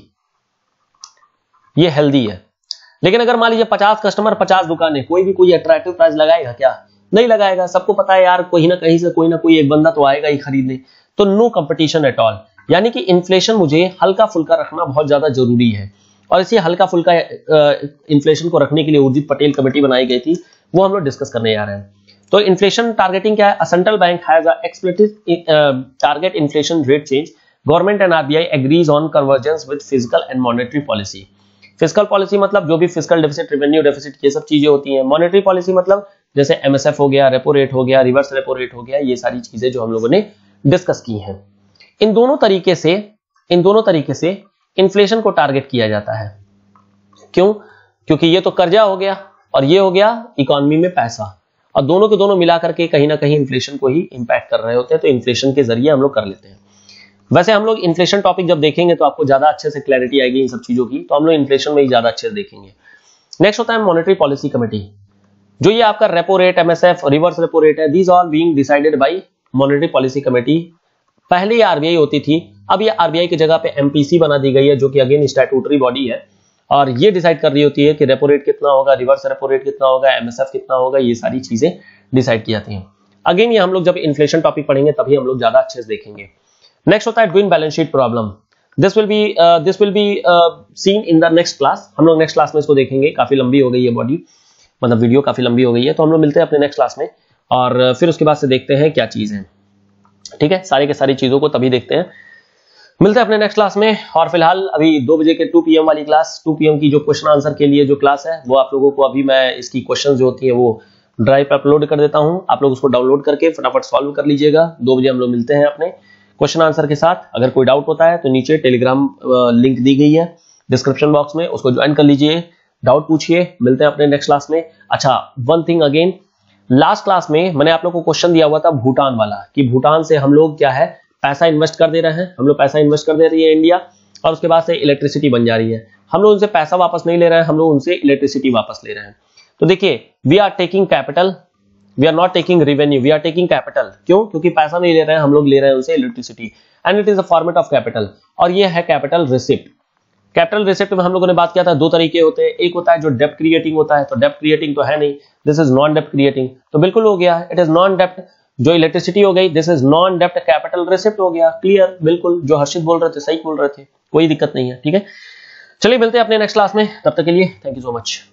ये हेल्दी है। लेकिन अगर मान लीजिए पचास कस्टमर पचास दुकानें, कोई भी कोई अट्रैक्टिव प्राइस लगाएगा क्या, नहीं लगाएगा। सबको पता है यार कोई ना कहीं से कोई ना कोई एक बंदा तो आएगा ही खरीदने, तो नो कंपटीशन एट ऑल। यानी कि इन्फ्लेशन मुझे हल्का फुल्का रखना बहुत ज्यादा जरूरी है, और इसी हल्का फुल्का इन्फ्लेशन को रखने के लिए उर्जित पटेल कमेटी बनाई गई थी, वो हम लोग डिस्कस करने जा रहे हैं। तो इन्फ्लेशन टारगेटिंग क्या है, a central bank has a explicit target inflation rate change, government and RBI agrees on convergence with physical and monetary policy. Physical policy मतलब जो भी फिजिकल डेफिसिट, रेवेन्यू डेफिसिट, ये सब चीजें होती हैं। मॉनेटरी पॉलिसी मतलब जैसे एमएसएफ हो गया, रेपो रेट हो गया, रिवर्स रेपो रेट हो गया, ये सारी चीजें जो हम लोगों ने डिस्कस की हैं। इन दोनों तरीके से इन दोनों तरीके से इन्फ्लेशन को टारगेट किया जाता है। क्यों, क्योंकि ये तो कर्जा हो गया और ये हो गया इकोनॉमी में पैसा, और दोनों के दोनों मिलाकर के कहीं ना कहीं इन्फ्लेशन को ही इंपैक्ट कर रहे होते हैं, तो इन्फ्लेशन के जरिए हम लोग कर लेते हैं। वैसे हम लोग इन्फ्लेशन टॉपिक जब देखेंगे तो आपको ज्यादा अच्छे से क्लैरिटी आएगी इन सब चीजों की, तो हम लोग इन्फ्लेशन में ही ज्यादा अच्छे से देखेंगे। नेक्स्ट होता है मॉनेटरी पॉलिसी कमेटी, जो ये आपका repo rate, MSF, reverse repo rate है, these all being decided by monetary policy committee. पहले ये आरबीआई होती थी, अब ये आरबीआई की जगह पे एमपीसी बना दी गई है, जो कि अगेन स्टैट्यूटरी बॉडी है, और ये डिसाइड कर रही होती है कि रेपो रेट कितना होगा, रिवर्स रेपो रेट कितना होगा, एमएसएफ कितना होगा, ये सारी चीजें डिसाइड की जाती हैं। अगेन ये हम लोग जब इन्फ्लेशन टॉपिक पढ़ेंगे तभी हम लोग ज्यादा अच्छे से देखेंगे। नेक्स्ट होता है twin balance sheet problem, this will be this will be seen in the next class. हम लोग नेक्स्ट क्लास में इसको देखेंगे, काफी लंबी हो गई है बॉडी, मतलब वीडियो काफी लंबी हो गई है, तो हम लोग मिलते हैं अपने नेक्स्ट क्लास में, और फिर उसके बाद से देखते हैं क्या चीज है, ठीक है। सारी के सारी चीजों को तभी देखते हैं, मिलते हैं अपने नेक्स्ट क्लास में। और फिलहाल अभी दो बजे के टू पीएम वाली क्लास, टू पीएम की जो क्वेश्चन आंसर के लिए जो क्लास है, वो आप लोगों को अभी मैं इसकी क्वेश्चन जो होती है वो ड्राइव पर अपलोड कर देता हूं, आप लोग उसको डाउनलोड करके फटाफट सॉल्व कर लीजिएगा। दो बजे हम लोग मिलते हैं अपने क्वेश्चन आंसर के साथ। अगर कोई डाउट होता है तो नीचे टेलीग्राम लिंक दी गई है डिस्क्रिप्शन बॉक्स में, उसको ज्वाइन कर लीजिए, डाउट पूछिए। मिलते हैं अपने नेक्स्ट क्लास में। अच्छा, one thing again, last class में मैंने आप लोग को क्वेश्चन दिया हुआ था भूटान वाला, कि भूटान से हम लोग क्या है पैसा इन्वेस्ट कर दे रहे हैं, हम लोग पैसा इन्वेस्ट कर दे रही है इंडिया, और उसके बाद से इलेक्ट्रिसिटी बन जा रही है। हम लोग उनसे पैसा वापस नहीं ले रहे हैं, हम लोग उनसे इलेक्ट्रिसिटी वापस ले रहे हैं। तो देखिए, we are taking capital, we are not taking revenue, we are taking capital. क्यों? क्योंकि पैसा नहीं ले रहे हैं हम लोग, ले रहे हैं उनसे electricity, and it is a format of capital, और ये है कैपिटल रिसिप्ट। कैपिटल रिसिप्ट में हम लोगों ने बात किया था दो तरीके होते हैं, एक होता है जो डेप्ट क्रिएटिंग होता है, तो डेप्ट क्रिएटिंग तो है नहीं, दिस इज नॉन डेप्ट क्रिएटिंग, तो बिल्कुल हो गया, इट इज नॉन डेप्ट। जो इलेक्ट्रिसिटी हो गई, दिस इज नॉन डेप्ट कैपिटल रिसिप्ट हो गया, क्लियर, बिल्कुल जो हर्षित बोल रहे थे सही बोल रहे थे, कोई दिक्कत नहीं है, ठीक है। चलिए मिलते हैं अपने नेक्स्ट क्लास में, तब तक के लिए थैंक यू सो मच।